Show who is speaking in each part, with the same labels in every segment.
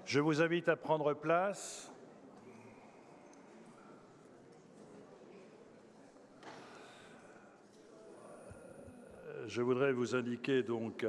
Speaker 1: Je vous invite à prendre place. Je voudrais vous indiquer donc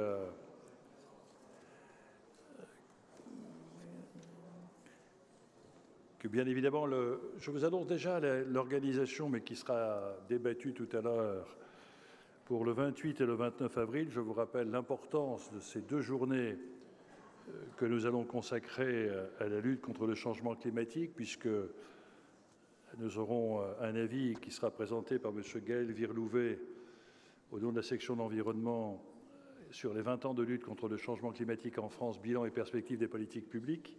Speaker 1: que bien évidemment, je vous annonce déjà l'organisation, mais qui sera débattue tout à l'heure pour le 28 et le 29 avril. Je vous rappelle l'importance de ces deux journées que nous allons consacrer à la lutte contre le changement climatique, puisque nous aurons un avis qui sera présenté par M. Gaël Virlouvet au nom de la section d'environnement sur les 20 ans de lutte contre le changement climatique en France, bilan et perspectives des politiques publiques.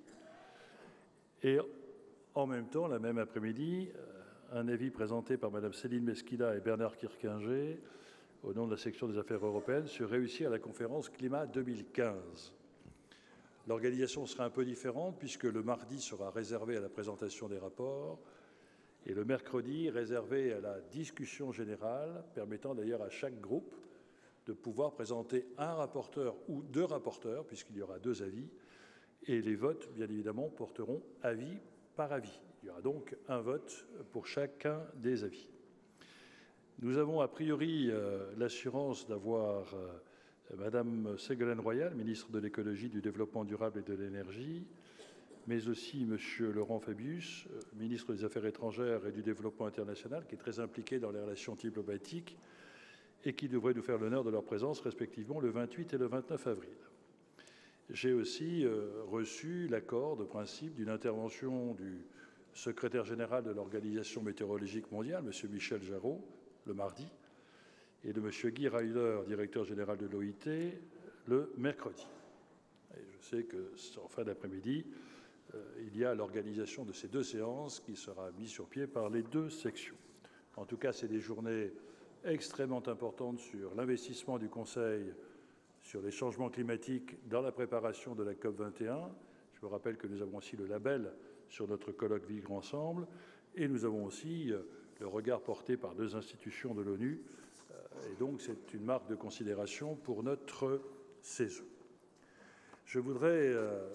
Speaker 1: Et en même temps, la même après-midi, un avis présenté par Mme Céline Mesquida et Bernard Kirkinger au nom de la section des affaires européennes sur réussir la conférence climat 2015. L'organisation sera un peu différente puisque le mardi sera réservé à la présentation des rapports et le mercredi réservé à la discussion générale, permettant d'ailleurs à chaque groupe de pouvoir présenter un rapporteur ou deux rapporteurs, puisqu'il y aura deux avis, et les votes, bien évidemment, porteront avis par avis. Il y aura donc un vote pour chacun des avis. Nous avons a priori l'assurance d'avoir Madame Ségolène Royal, ministre de l'Écologie, du Développement durable et de l'Énergie, mais aussi Monsieur Laurent Fabius, ministre des Affaires étrangères et du Développement international, qui est très impliqué dans les relations diplomatiques et qui devrait nous faire l'honneur de leur présence respectivement le 28 et le 29 avril. J'ai aussi reçu l'accord de principe d'une intervention du secrétaire général de l'Organisation météorologique mondiale, M. Michel Jarraud, le mardi, et de M. Guy Ryder, directeur général de l'OIT, le mercredi. Et je sais qu'en fin d'après-midi, il y a l'organisation de ces deux séances qui sera mise sur pied par les deux sections. En tout cas, c'est des journées extrêmement importantes sur l'investissement du Conseil sur les changements climatiques dans la préparation de la COP21. Je vous rappelle que nous avons aussi le label sur notre colloque Vivre ensemble et nous avons aussi le regard porté par deux institutions de l'ONU. Et donc, c'est une marque de considération pour notre saison. Je voudrais,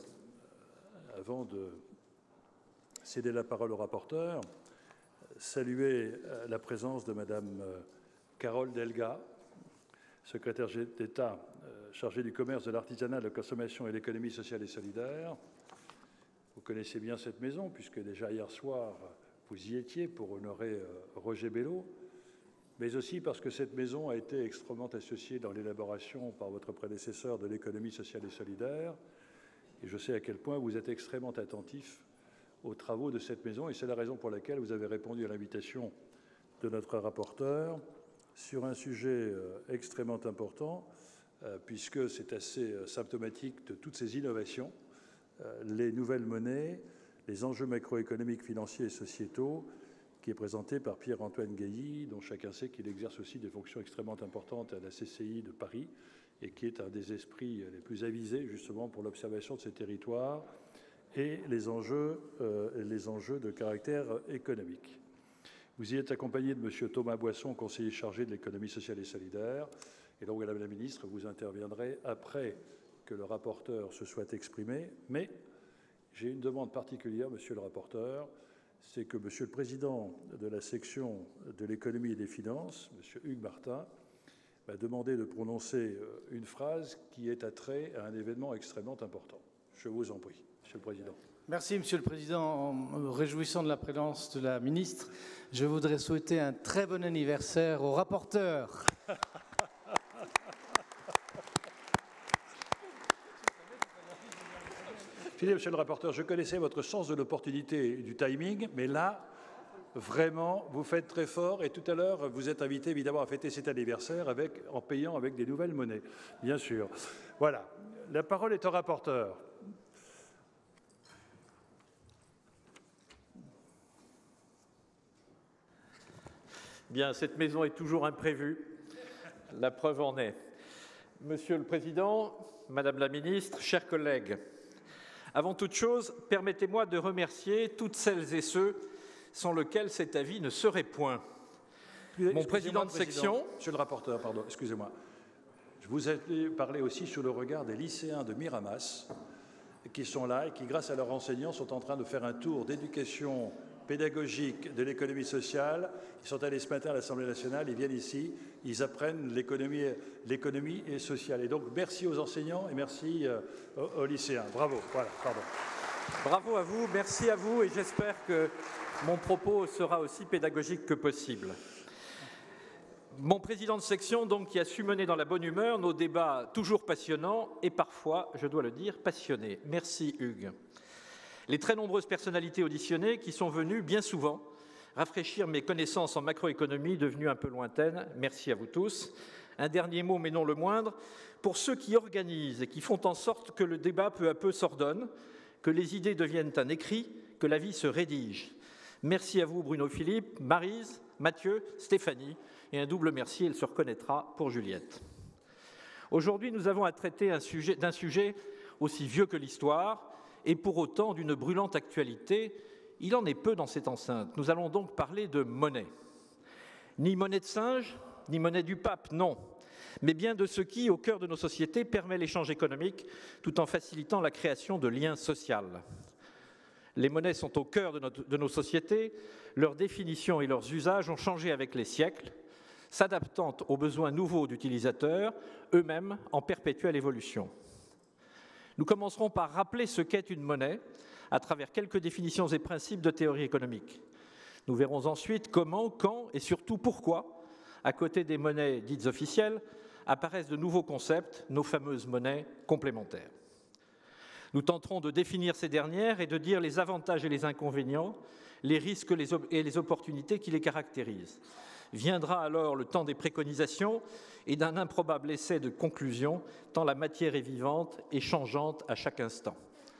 Speaker 1: avant de céder la parole au rapporteur, saluer la présence de Madame Carole Delga, secrétaire d'État chargée du commerce, de l'artisanat, de la consommation et de l'économie sociale et solidaire. Vous connaissez bien cette maison, puisque déjà hier soir, vous y étiez pour honorer Roger Bello, mais aussi parce que cette maison a été extrêmement associée dans l'élaboration par votre prédécesseur de l'économie sociale et solidaire. Et je sais à quel point vous êtes extrêmement attentif aux travaux de cette maison, et c'est la raison pour laquelle vous avez répondu à l'invitation de notre rapporteur sur un sujet extrêmement important, puisque c'est assez symptomatique de toutes ces innovations, les nouvelles monnaies, les enjeux macroéconomiques, financiers et sociétaux, qui est présenté par Pierre-Antoine Gailly, dont chacun sait qu'il exerce aussi des fonctions extrêmement importantes à la CCI de Paris et qui est un des esprits les plus avisés justement pour l'observation de ces territoires et les enjeux de caractère économique. Vous y êtes accompagné de M. Thomas Boisson, conseiller chargé de l'économie sociale et solidaire. Et donc, Madame la Ministre, vous interviendrez après que le rapporteur se soit exprimé. Mais j'ai une demande particulière, Monsieur le rapporteur, c'est que Monsieur le Président de la section de l'économie et des finances, Monsieur Hugues Martin, m'a demandé de prononcer une phrase qui est attrait à un événement extrêmement important. Je vous en prie, Monsieur le Président.
Speaker 2: Merci, Monsieur le Président. En me réjouissant de la présence de la ministre, je voudrais souhaiter un très bon anniversaire au rapporteur.
Speaker 1: Philippe, Monsieur le rapporteur, je connaissais votre sens de l'opportunité et du timing, mais là, vraiment, vous faites très fort. Et tout à l'heure, vous êtes invité évidemment à fêter cet anniversaire en payant avec des nouvelles monnaies, bien sûr. Voilà. La parole est au rapporteur.
Speaker 3: Bien, cette maison est toujours imprévue. La preuve en est. Monsieur le Président, Madame la Ministre, chers collègues, avant toute chose, permettez-moi de remercier toutes celles et ceux sans lesquels cet avis ne serait point. Mon président de section...
Speaker 1: Monsieur le rapporteur, pardon, excusez-moi. Je vous ai parlé aussi sur le regard des lycéens de Miramas qui sont là et qui, grâce à leurs enseignants, sont en train de faire un tour d'éducation pédagogique de l'économie sociale. Ils sont allés ce matin à l'Assemblée nationale, ils viennent ici, ils apprennent l'économie et sociale. Et donc, merci aux enseignants et merci aux lycéens. Bravo. Voilà, pardon.
Speaker 3: Bravo à vous, merci à vous, et j'espère que mon propos sera aussi pédagogique que possible. Mon président de section, donc, qui a su mener dans la bonne humeur nos débats toujours passionnants et parfois, je dois le dire, passionnés. Merci Hugues. Les très nombreuses personnalités auditionnées qui sont venues bien souvent rafraîchir mes connaissances en macroéconomie devenues un peu lointaines. Merci à vous tous. Un dernier mot, mais non le moindre, pour ceux qui organisent et qui font en sorte que le débat peu à peu s'ordonne, que les idées deviennent un écrit, que la vie se rédige. Merci à vous Bruno Philippe, Maryse, Mathieu, Stéphanie, et un double merci, elle se reconnaîtra, pour Juliette. Aujourd'hui, nous avons à traiter d'un sujet aussi vieux que l'histoire, et pour autant d'une brûlante actualité. Il en est peu dans cette enceinte. Nous allons donc parler de monnaie. Ni monnaie de singe, ni monnaie du pape, non, mais bien de ce qui, au cœur de nos sociétés, permet l'échange économique tout en facilitant la création de liens sociaux. Les monnaies sont au cœur de nos sociétés, leurs définitions et leurs usages ont changé avec les siècles, s'adaptant aux besoins nouveaux d'utilisateurs, eux-mêmes en perpétuelle évolution. Nous commencerons par rappeler ce qu'est une monnaie à travers quelques définitions et principes de théorie économique. Nous verrons ensuite comment, quand et surtout pourquoi, à côté des monnaies dites officielles, apparaissent de nouveaux concepts, nos fameuses monnaies complémentaires. Nous tenterons de définir ces dernières et de dire les avantages et les inconvénients, les risques et les opportunités qui les caractérisent. Viendra alors le temps des préconisations et d'un improbable essai de conclusion, tant la matière est vivante et changeante à chaque instant.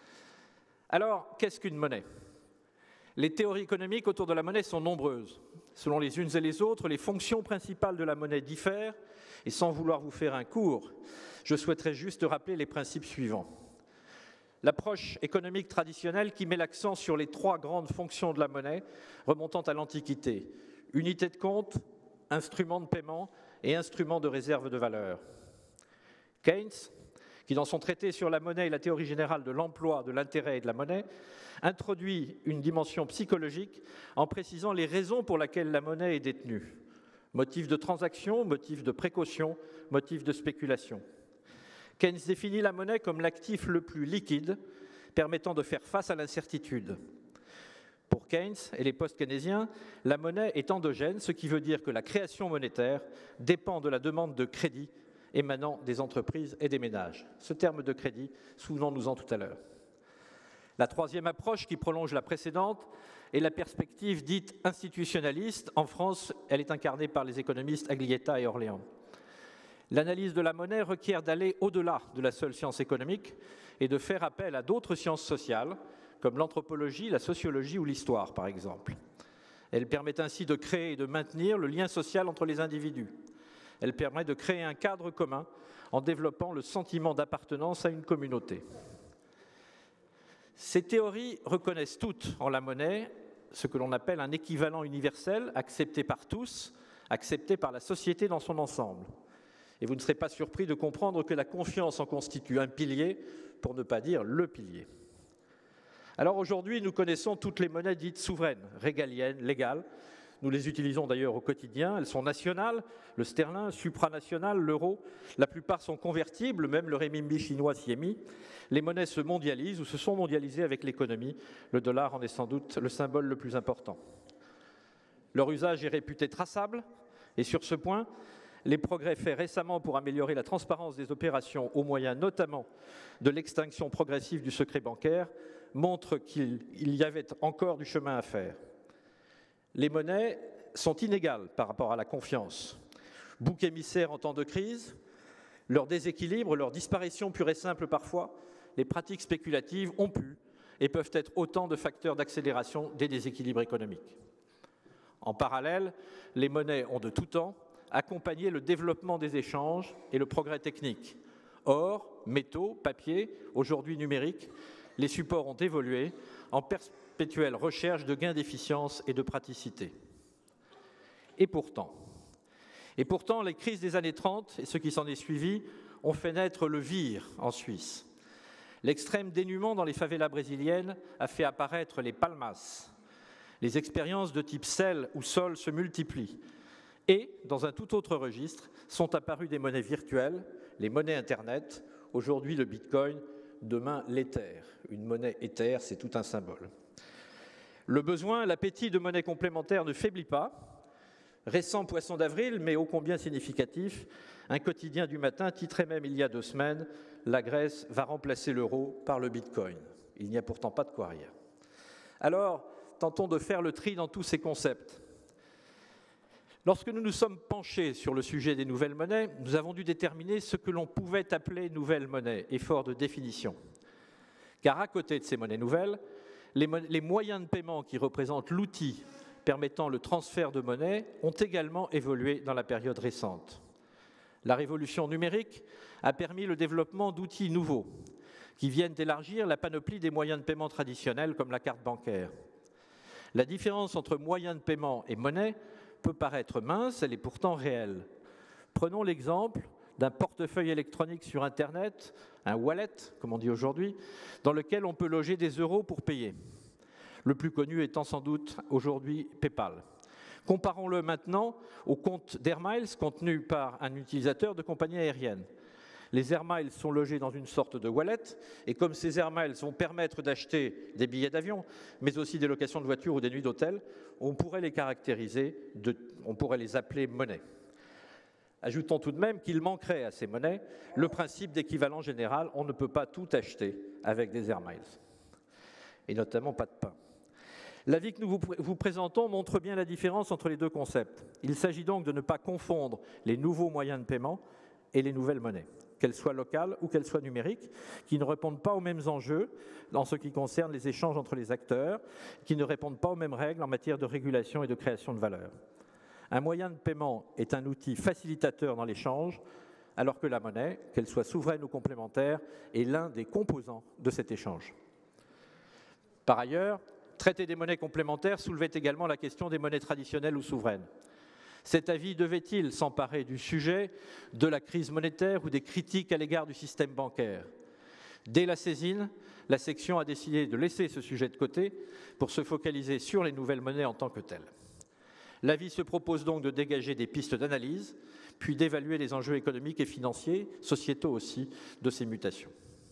Speaker 3: Alors, qu'est-ce qu'une monnaie ? Les théories économiques autour de la monnaie sont nombreuses. Selon les unes et les autres, les fonctions principales de la monnaie diffèrent, et sans vouloir vous faire un cours, je souhaiterais juste rappeler les principes suivants. L'approche économique traditionnelle qui met l'accent sur les trois grandes fonctions de la monnaie remontant à l'Antiquité. Unité de compte, instrument de paiement et instrument de réserve de valeur. Keynes, qui dans son traité sur la monnaie et la théorie générale de l'emploi, de l'intérêt et de la monnaie, introduit une dimension psychologique en précisant les raisons pour lesquelles la monnaie est détenue. Motif de transaction, motif de précaution, motif de spéculation. Keynes définit la monnaie comme l'actif le plus liquide, permettant de faire face à l'incertitude. Pour Keynes et les post-keynésiens, la monnaie est endogène, ce qui veut dire que la création monétaire dépend de la demande de crédit émanant des entreprises et des ménages. Ce terme de crédit, souvenons-nous-en tout à l'heure. La troisième approche, qui prolonge la précédente, est la perspective dite institutionnaliste. En France, elle est incarnée par les économistes Aglietta et Orléans. L'analyse de la monnaie requiert d'aller au-delà de la seule science économique et de faire appel à d'autres sciences sociales, comme l'anthropologie, la sociologie ou l'histoire, par exemple. Elle permet ainsi de créer et de maintenir le lien social entre les individus. Elle permet de créer un cadre commun en développant le sentiment d'appartenance à une communauté. Ces théories reconnaissent toutes en la monnaie ce que l'on appelle un équivalent universel, accepté par tous, accepté par la société dans son ensemble. Et vous ne serez pas surpris de comprendre que la confiance en constitue un pilier, pour ne pas dire le pilier. Alors aujourd'hui, nous connaissons toutes les monnaies dites souveraines, régaliennes, légales. Nous les utilisons d'ailleurs au quotidien. Elles sont nationales, le sterling, supranational, l'euro. La plupart sont convertibles, même le renminbi chinois s'y est mis. Les monnaies se mondialisent ou se sont mondialisées avec l'économie. Le dollar en est sans doute le symbole le plus important. Leur usage est réputé traçable et sur ce point, les progrès faits récemment pour améliorer la transparence des opérations au moyen notamment de l'extinction progressive du secret bancaire montrent qu'il y avait encore du chemin à faire. Les monnaies sont inégales par rapport à la confiance. Bouc émissaire en temps de crise, leur déséquilibre, leur disparition pure et simple parfois, les pratiques spéculatives ont pu et peuvent être autant de facteurs d'accélération des déséquilibres économiques. En parallèle, les monnaies ont de tout temps accompagné le développement des échanges et le progrès technique. Or, métaux, papier, aujourd'hui numérique, les supports ont évolué en perpétuelle recherche de gains d'efficience et de praticité. Et pourtant, les crises des années 30 et ce qui s'en est suivi ont fait naître le VIR en Suisse. L'extrême dénuement dans les favelas brésiliennes a fait apparaître les palmas. Les expériences de type sel ou sol se multiplient. Et, dans un tout autre registre, sont apparues des monnaies virtuelles, les monnaies Internet, aujourd'hui le Bitcoin, demain l'Ether. Une monnaie Ether, c'est tout un symbole. Le besoin, l'appétit de monnaie complémentaire ne faiblit pas. Récent poisson d'avril, mais ô combien significatif, un quotidien du matin titrait même il y a 2 semaines « La Grèce va remplacer l'euro par le Bitcoin ». Il n'y a pourtant pas de quoi rire. Alors, tentons de faire le tri dans tous ces concepts. Lorsque nous nous sommes penchés sur le sujet des nouvelles monnaies, nous avons dû déterminer ce que l'on pouvait appeler nouvelles monnaies, effort de définition. Car à côté de ces monnaies nouvelles, les moyens de paiement qui représentent l'outil permettant le transfert de monnaie ont également évolué dans la période récente. La révolution numérique a permis le développement d'outils nouveaux qui viennent élargir la panoplie des moyens de paiement traditionnels comme la carte bancaire. La différence entre moyens de paiement et monnaie peut paraître mince, elle est pourtant réelle. Prenons l'exemple d'un portefeuille électronique sur Internet, un wallet, comme on dit aujourd'hui, dans lequel on peut loger des euros pour payer. Le plus connu étant sans doute aujourd'hui PayPal. Comparons-le maintenant au compte d'Air Miles contenu par un utilisateur de compagnie aérienne. Les Air Miles sont logés dans une sorte de wallet, et comme ces Air Miles vont permettre d'acheter des billets d'avion, mais aussi des locations de voitures ou des nuits d'hôtel, on pourrait les caractériser, on pourrait les appeler monnaie. Ajoutons tout de même qu'il manquerait à ces monnaies le principe d'équivalent général. On ne peut pas tout acheter avec des Air Miles, et notamment pas de pain. L'avis que nous vous présentons montre bien la différence entre les deux concepts. Il s'agit donc de ne pas confondre les nouveaux moyens de paiement et les nouvelles monnaies, qu'elles soient locales ou qu'elles soient numériques, qui ne répondent pas aux mêmes enjeux en ce qui concerne les échanges entre les acteurs, qui ne répondent pas aux mêmes règles en matière de régulation et de création de valeur. Un moyen de paiement est un outil facilitateur dans l'échange, alors que la monnaie, qu'elle soit souveraine ou complémentaire, est l'un des composants de cet échange. Par ailleurs, traiter des monnaies complémentaires soulevait également la question des monnaies traditionnelles ou souveraines. Cet avis devait-il s'emparer du sujet de la crise monétaire ou des critiques à l'égard du système bancaire? Dès la saisine, la section a décidé de laisser ce sujet de côté pour se focaliser sur les nouvelles monnaies en tant que telles. L'avis se propose donc de dégager des pistes d'analyse, puis d'évaluer les enjeux économiques et financiers, sociétaux aussi, de ces mutations.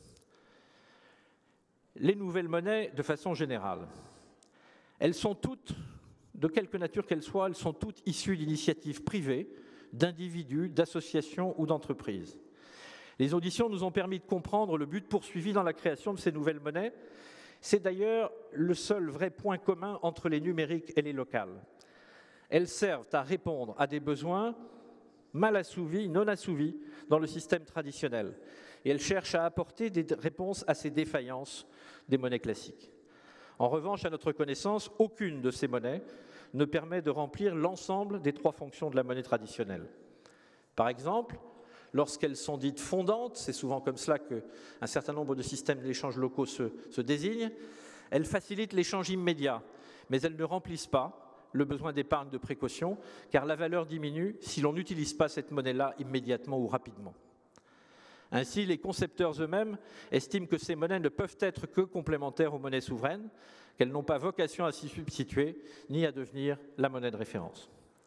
Speaker 3: Les nouvelles monnaies, de façon générale, elles sont toutes, de quelque nature qu'elles soient, elles sont toutes issues d'initiatives privées, d'individus, d'associations ou d'entreprises. Les auditions nous ont permis de comprendre le but poursuivi dans la création de ces nouvelles monnaies. C'est d'ailleurs le seul vrai point commun entre les numériques et les locales. Elles servent à répondre à des besoins mal assouvis, non assouvis dans le système traditionnel. Et elles cherchent à apporter des réponses à ces défaillances des monnaies classiques. En revanche, à notre connaissance, aucune de ces monnaies ne permet de remplir l'ensemble des 3 fonctions de la monnaie traditionnelle. Par exemple, lorsqu'elles sont dites fondantes, c'est souvent comme cela qu'un certain nombre de systèmes d'échange locaux se désignent, elles facilitent l'échange immédiat, mais elles ne remplissent pas le besoin d'épargne de précaution, car la valeur diminue si l'on n'utilise pas cette monnaie-là immédiatement ou rapidement. Ainsi, les concepteurs eux-mêmes estiment que ces monnaies ne peuvent être que complémentaires aux monnaies souveraines, qu'elles n'ont pas vocation à s'y substituer, ni à devenir la monnaie de référence.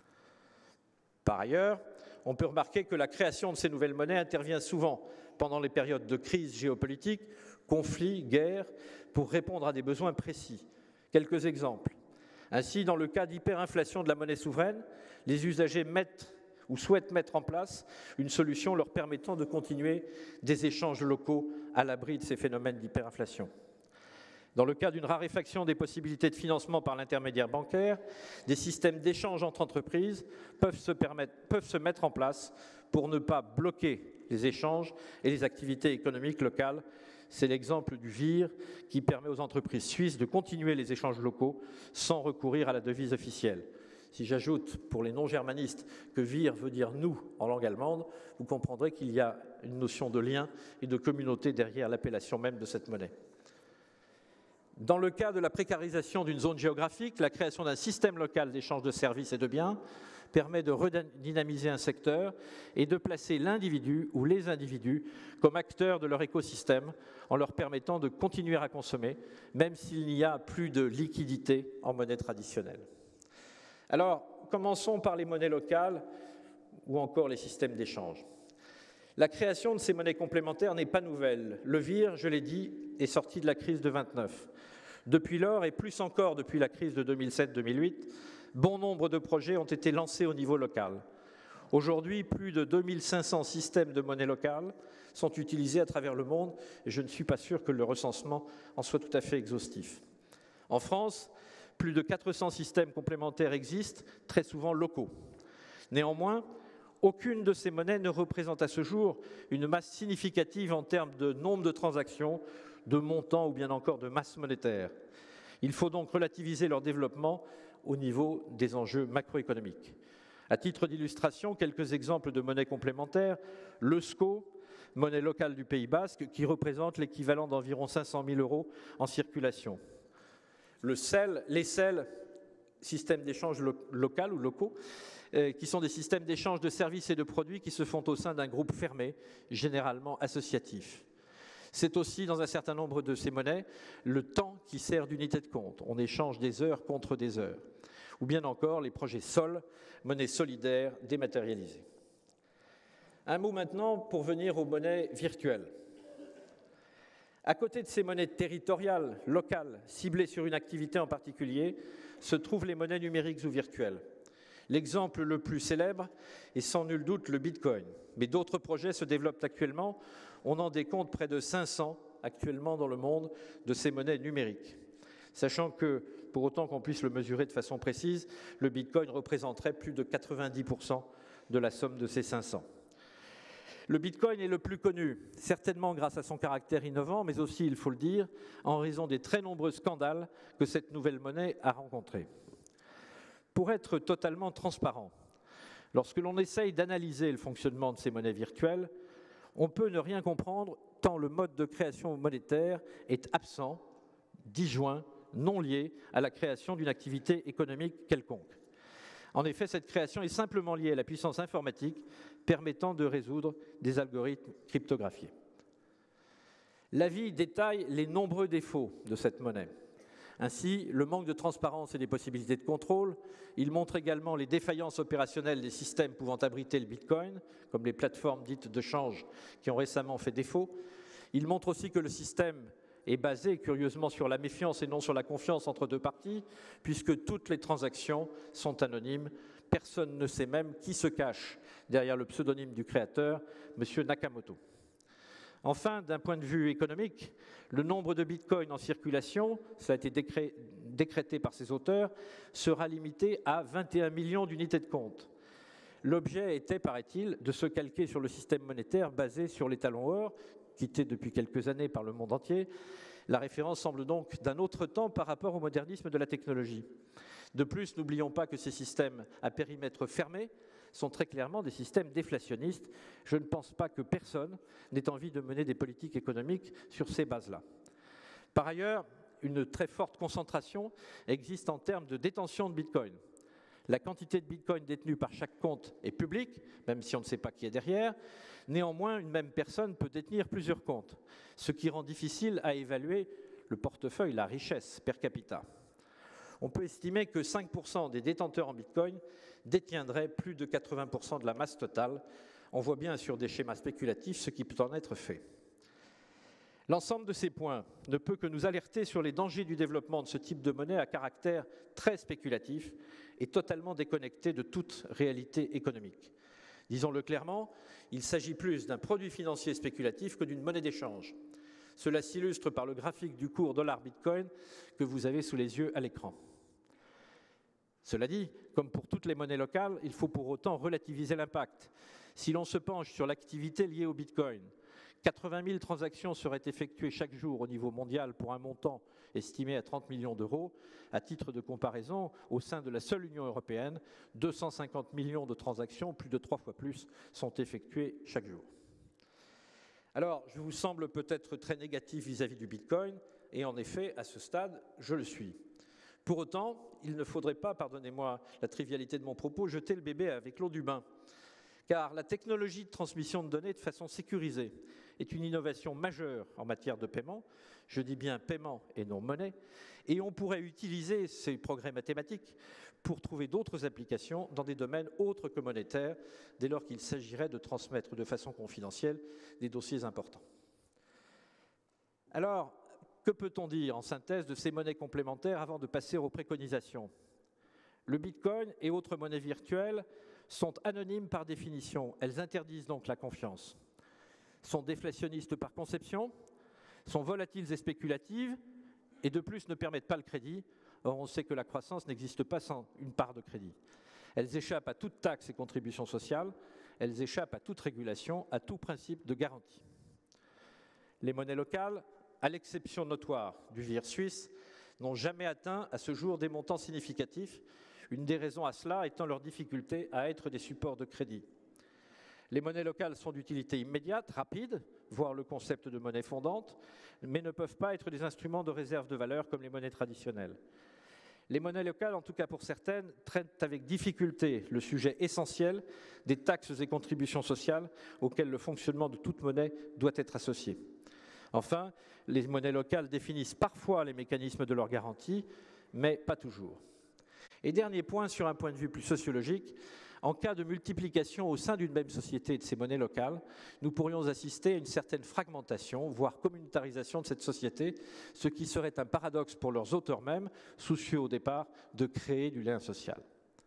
Speaker 3: Par ailleurs, on peut remarquer que la création de ces nouvelles monnaies intervient souvent pendant les périodes de crise géopolitique, conflits, guerres, pour répondre à des besoins précis. Quelques exemples. Ainsi, dans le cas d'hyperinflation de la monnaie souveraine, les usagers souhaitent mettre en place une solution leur permettant de continuer des échanges locaux à l'abri de ces phénomènes d'hyperinflation. Dans le cas d'une raréfaction des possibilités de financement par l'intermédiaire bancaire, des systèmes d'échange entre entreprises peuvent se mettre en place pour ne pas bloquer les échanges et les activités économiques locales. C'est l'exemple du VIR qui permet aux entreprises suisses de continuer les échanges locaux sans recourir à la devise officielle. Si j'ajoute, pour les non-germanistes, que VIR veut dire « nous » en langue allemande, vous comprendrez qu'il y a une notion de lien et de communauté derrière l'appellation même de cette monnaie. Dans le cas de la précarisation d'une zone géographique, la création d'un système local d'échange de services et de biens permet de redynamiser un secteur et de placer l'individu ou les individus comme acteurs de leur écosystème en leur permettant de continuer à consommer, même s'il n'y a plus de liquidité en monnaie traditionnelle. Alors, commençons par les monnaies locales ou encore les systèmes d'échange. La création de ces monnaies complémentaires n'est pas nouvelle. Le VIR, je l'ai dit, est sorti de la crise de 29. Depuis lors, et plus encore depuis la crise de 2007-2008, bon nombre de projets ont été lancés au niveau local. Aujourd'hui, plus de 2500 systèmes de monnaie locale sont utilisés à travers le monde et je ne suis pas sûr que le recensement en soit tout à fait exhaustif. En France, plus de 400 systèmes complémentaires existent, très souvent locaux. Néanmoins, aucune de ces monnaies ne représente à ce jour une masse significative en termes de nombre de transactions, de montant ou bien encore de masse monétaire. Il faut donc relativiser leur développement au niveau des enjeux macroéconomiques. À titre d'illustration, quelques exemples de monnaies complémentaires. Le SCO, monnaie locale du Pays Basque, qui représente l'équivalent d'environ 500 000 € en circulation. Le CEL, les CEL, systèmes d'échange local ou locaux, qui sont des systèmes d'échange de services et de produits qui se font au sein d'un groupe fermé, généralement associatif. C'est aussi, dans un certain nombre de ces monnaies, le temps qui sert d'unité de compte. On échange des heures contre des heures. Ou bien encore les projets SOL, monnaie solidaire dématérialisée. Un mot maintenant pour venir aux monnaies virtuelles. À côté de ces monnaies territoriales, locales, ciblées sur une activité en particulier, se trouvent les monnaies numériques ou virtuelles. L'exemple le plus célèbre est sans nul doute le Bitcoin. Mais d'autres projets se développent actuellement. On en décompte près de 500 actuellement dans le monde de ces monnaies numériques. Sachant que, pour autant qu'on puisse le mesurer de façon précise, le Bitcoin représenterait plus de 90% de la somme de ces 500. Le Bitcoin est le plus connu, certainement grâce à son caractère innovant, mais aussi, il faut le dire, en raison des très nombreux scandales que cette nouvelle monnaie a rencontrés. Pour être totalement transparent, lorsque l'on essaye d'analyser le fonctionnement de ces monnaies virtuelles, on peut ne rien comprendre tant le mode de création monétaire est absent, disjoint, non lié à la création d'une activité économique quelconque. En effet, cette création est simplement liée à la puissance informatique permettant de résoudre des algorithmes cryptographiés. L'avis détaille les nombreux défauts de cette monnaie. Ainsi, le manque de transparence et des possibilités de contrôle. Il montre également les défaillances opérationnelles des systèmes pouvant abriter le Bitcoin, comme les plateformes dites de change qui ont récemment fait défaut. Il montre aussi que le système est basé curieusement sur la méfiance et non sur la confiance entre deux parties, puisque toutes les transactions sont anonymes. Personne ne sait même qui se cache derrière le pseudonyme du créateur, M. Nakamoto. Enfin, d'un point de vue économique, le nombre de bitcoins en circulation, cela a été décrété par ses auteurs, sera limité à 21 millions d'unités de compte. L'objet était, paraît-il, de se calquer sur le système monétaire basé sur l'étalon or, quitté depuis quelques années par le monde entier. La référence semble donc d'un autre temps par rapport au modernisme de la technologie. De plus, n'oublions pas que ces systèmes à périmètre fermé sont très clairement des systèmes déflationnistes. Je ne pense pas que personne n'ait envie de mener des politiques économiques sur ces bases-là. Par ailleurs, une très forte concentration existe en termes de détention de Bitcoin. La quantité de Bitcoin détenue par chaque compte est publique, même si on ne sait pas qui est derrière. Néanmoins, une même personne peut détenir plusieurs comptes, ce qui rend difficile à évaluer le portefeuille, la richesse per capita. On peut estimer que 5% des détenteurs en Bitcoin détiendraient plus de 80% de la masse totale. On voit bien sur des schémas spéculatifs ce qui peut en être fait. L'ensemble de ces points ne peut que nous alerter sur les dangers du développement de ce type de monnaie à caractère très spéculatif et totalement déconnecté de toute réalité économique. Disons-le clairement, il s'agit plus d'un produit financier spéculatif que d'une monnaie d'échange. Cela s'illustre par le graphique du cours dollar-bitcoin que vous avez sous les yeux à l'écran. Cela dit, comme pour toutes les monnaies locales, il faut pour autant relativiser l'impact. Si l'on se penche sur l'activité liée au bitcoin, 80 000 transactions seraient effectuées chaque jour au niveau mondial pour un montant estimé à 30 millions d'euros. À titre de comparaison, au sein de la seule Union européenne, 250 millions de transactions, plus de 3 fois plus, sont effectuées chaque jour. Alors, je vous semble peut-être très négatif vis-à-vis du Bitcoin, et en effet, à ce stade, je le suis. Pour autant, il ne faudrait pas, pardonnez-moi la trivialité de mon propos, jeter le bébé avec l'eau du bain. Car la technologie de transmission de données de façon sécurisée est une innovation majeure en matière de paiement, je dis bien paiement et non monnaie, et on pourrait utiliser ces progrès mathématiques pour trouver d'autres applications dans des domaines autres que monétaires, dès lors qu'il s'agirait de transmettre de façon confidentielle des dossiers importants. Alors, que peut-on dire en synthèse de ces monnaies complémentaires avant de passer aux préconisations ? Le Bitcoin et autres monnaies virtuelles sont anonymes par définition. Elles interdisent donc la confiance. Sont déflationnistes par conception, sont volatiles et spéculatives, et de plus ne permettent pas le crédit. Or, on sait que la croissance n'existe pas sans une part de crédit. Elles échappent à toute taxe et contribution sociale, elles échappent à toute régulation, à tout principe de garantie. Les monnaies locales, à l'exception notoire du virre suisse, n'ont jamais atteint à ce jour des montants significatifs, une des raisons à cela étant leur difficulté à être des supports de crédit. Les monnaies locales sont d'utilité immédiate, rapide, voire le concept de monnaie fondante, mais ne peuvent pas être des instruments de réserve de valeur comme les monnaies traditionnelles. Les monnaies locales, en tout cas pour certaines, traitent avec difficulté le sujet essentiel des taxes et contributions sociales auxquelles le fonctionnement de toute monnaie doit être associé. Enfin, les monnaies locales définissent parfois les mécanismes de leur garantie, mais pas toujours. Et dernier point, sur un point de vue plus sociologique, en cas de multiplication au sein d'une même société de ces monnaies locales, nous pourrions assister à une certaine fragmentation, voire communautarisation de cette société, ce qui serait un paradoxe pour leurs auteurs mêmes, soucieux au départ de créer du lien social.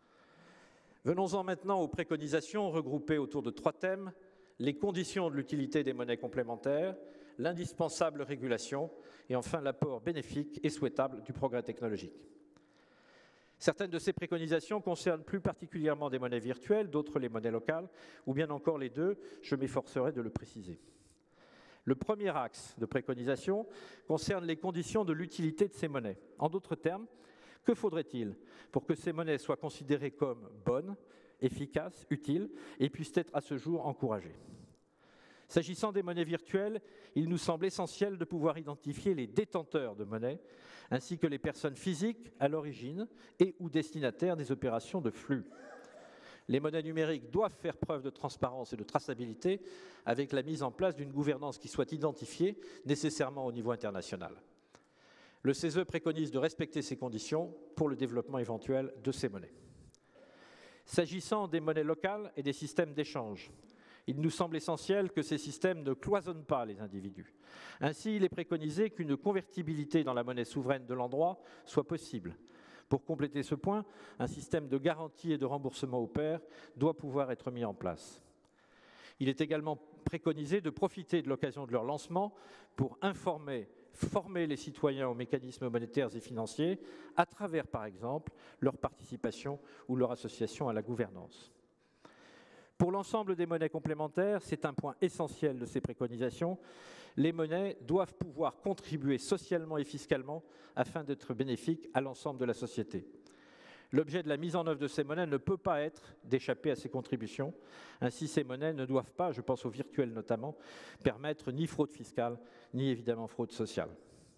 Speaker 3: Venons-en maintenant aux préconisations regroupées autour de 3 thèmes: les conditions de l'utilité des monnaies complémentaires, l'indispensable régulation et enfin l'apport bénéfique et souhaitable du progrès technologique. Certaines de ces préconisations concernent plus particulièrement des monnaies virtuelles, d'autres les monnaies locales, ou bien encore les deux, je m'efforcerai de le préciser. Le premier axe de préconisation concerne les conditions de l'utilité de ces monnaies. En d'autres termes, que faudrait-il pour que ces monnaies soient considérées comme bonnes, efficaces, utiles et puissent être à ce jour encouragées ? S'agissant des monnaies virtuelles, il nous semble essentiel de pouvoir identifier les détenteurs de monnaies, ainsi que les personnes physiques à l'origine et ou destinataires des opérations de flux. Les monnaies numériques doivent faire preuve de transparence et de traçabilité avec la mise en place d'une gouvernance qui soit identifiée nécessairement au niveau international. Le CESE préconise de respecter ces conditions pour le développement éventuel de ces monnaies. S'agissant des monnaies locales et des systèmes d'échange, il nous semble essentiel que ces systèmes ne cloisonnent pas les individus. Ainsi, il est préconisé qu'une convertibilité dans la monnaie souveraine de l'endroit soit possible. Pour compléter ce point, un système de garantie et de remboursement au pair doit pouvoir être mis en place. Il est également préconisé de profiter de l'occasion de leur lancement pour former les citoyens aux mécanismes monétaires et financiers à travers, par exemple, leur participation ou leur association à la gouvernance. Pour l'ensemble des monnaies complémentaires, c'est un point essentiel de ces préconisations, les monnaies doivent pouvoir contribuer socialement et fiscalement afin d'être bénéfiques à l'ensemble de la société. L'objet de la mise en œuvre de ces monnaies ne peut pas être d'échapper à ces contributions. Ainsi, ces monnaies ne doivent pas, je pense aux virtuelles notamment, permettre ni fraude fiscale, ni évidemment fraude sociale.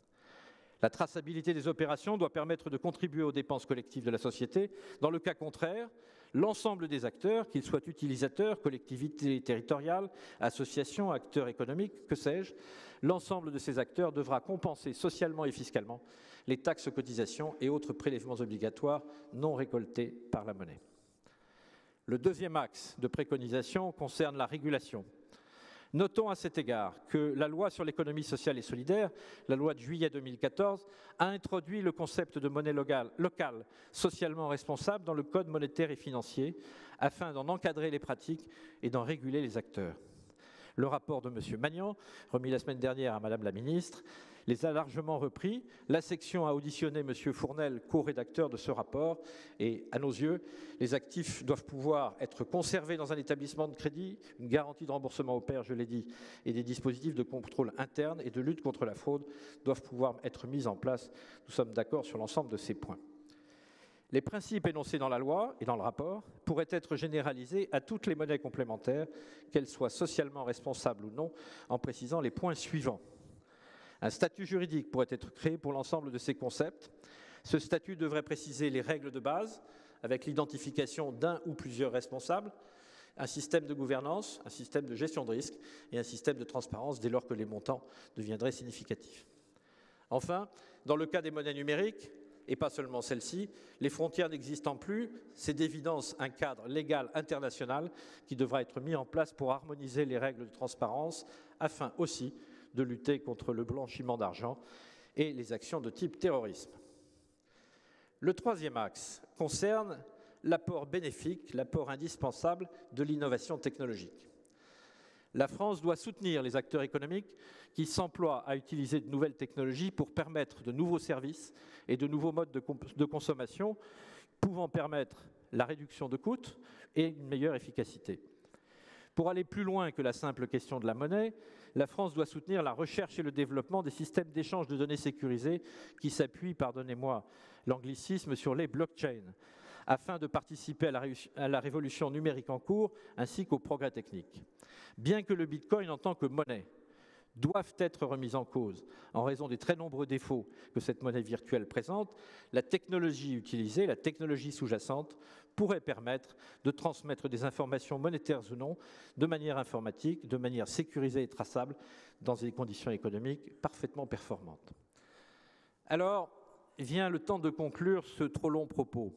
Speaker 3: La traçabilité des opérations doit permettre de contribuer aux dépenses collectives de la société. Dans le cas contraire, l'ensemble des acteurs, qu'ils soient utilisateurs, collectivités territoriales, associations, acteurs économiques, que sais-je, l'ensemble de ces acteurs devra compenser socialement et fiscalement les taxes, cotisations et autres prélèvements obligatoires non récoltés par la monnaie. Le deuxième axe de préconisation concerne la régulation. Notons à cet égard que la loi sur l'économie sociale et solidaire, la loi de juillet 2014, a introduit le concept de monnaie locale socialement responsable dans le Code monétaire et financier afin d'en encadrer les pratiques et d'en réguler les acteurs. Le rapport de M. Magnan, remis la semaine dernière à Mme la ministre, les a largement repris. La section a auditionné M. Fournel, co-rédacteur de ce rapport, et à nos yeux, les actifs doivent pouvoir être conservés dans un établissement de crédit, une garantie de remboursement au pair, je l'ai dit, et des dispositifs de contrôle interne et de lutte contre la fraude doivent pouvoir être mis en place. Nous sommes d'accord sur l'ensemble de ces points. Les principes énoncés dans la loi et dans le rapport pourraient être généralisés à toutes les monnaies complémentaires, qu'elles soient socialement responsables ou non, en précisant les points suivants. Un statut juridique pourrait être créé pour l'ensemble de ces concepts. Ce statut devrait préciser les règles de base, avec l'identification d'un ou plusieurs responsables, un système de gouvernance, un système de gestion de risque et un système de transparence dès lors que les montants deviendraient significatifs. Enfin, dans le cas des monnaies numériques, et pas seulement celles-ci, les frontières n'existant plus, c'est d'évidence un cadre légal international qui devra être mis en place pour harmoniser les règles de transparence afin aussi de lutter contre le blanchiment d'argent et les actions de type terrorisme. Le troisième axe concerne l'apport bénéfique, l'apport indispensable de l'innovation technologique. La France doit soutenir les acteurs économiques qui s'emploient à utiliser de nouvelles technologies pour permettre de nouveaux services et de nouveaux modes de consommation pouvant permettre la réduction de coûts et une meilleure efficacité. Pour aller plus loin que la simple question de la monnaie, la France doit soutenir la recherche et le développement des systèmes d'échange de données sécurisés qui s'appuient, pardonnez-moi l'anglicisme, sur les blockchains, afin de participer à la révolution numérique en cours ainsi qu'aux progrès techniques. Bien que le Bitcoin en tant que monnaie doivent être remis en cause en raison des très nombreux défauts que cette monnaie virtuelle présente, la technologie utilisée, la technologie sous-jacente, pourrait permettre de transmettre des informations monétaires ou non de manière informatique, de manière sécurisée et traçable dans des conditions économiques parfaitement performantes. Alors, vient le temps de conclure ce trop long propos.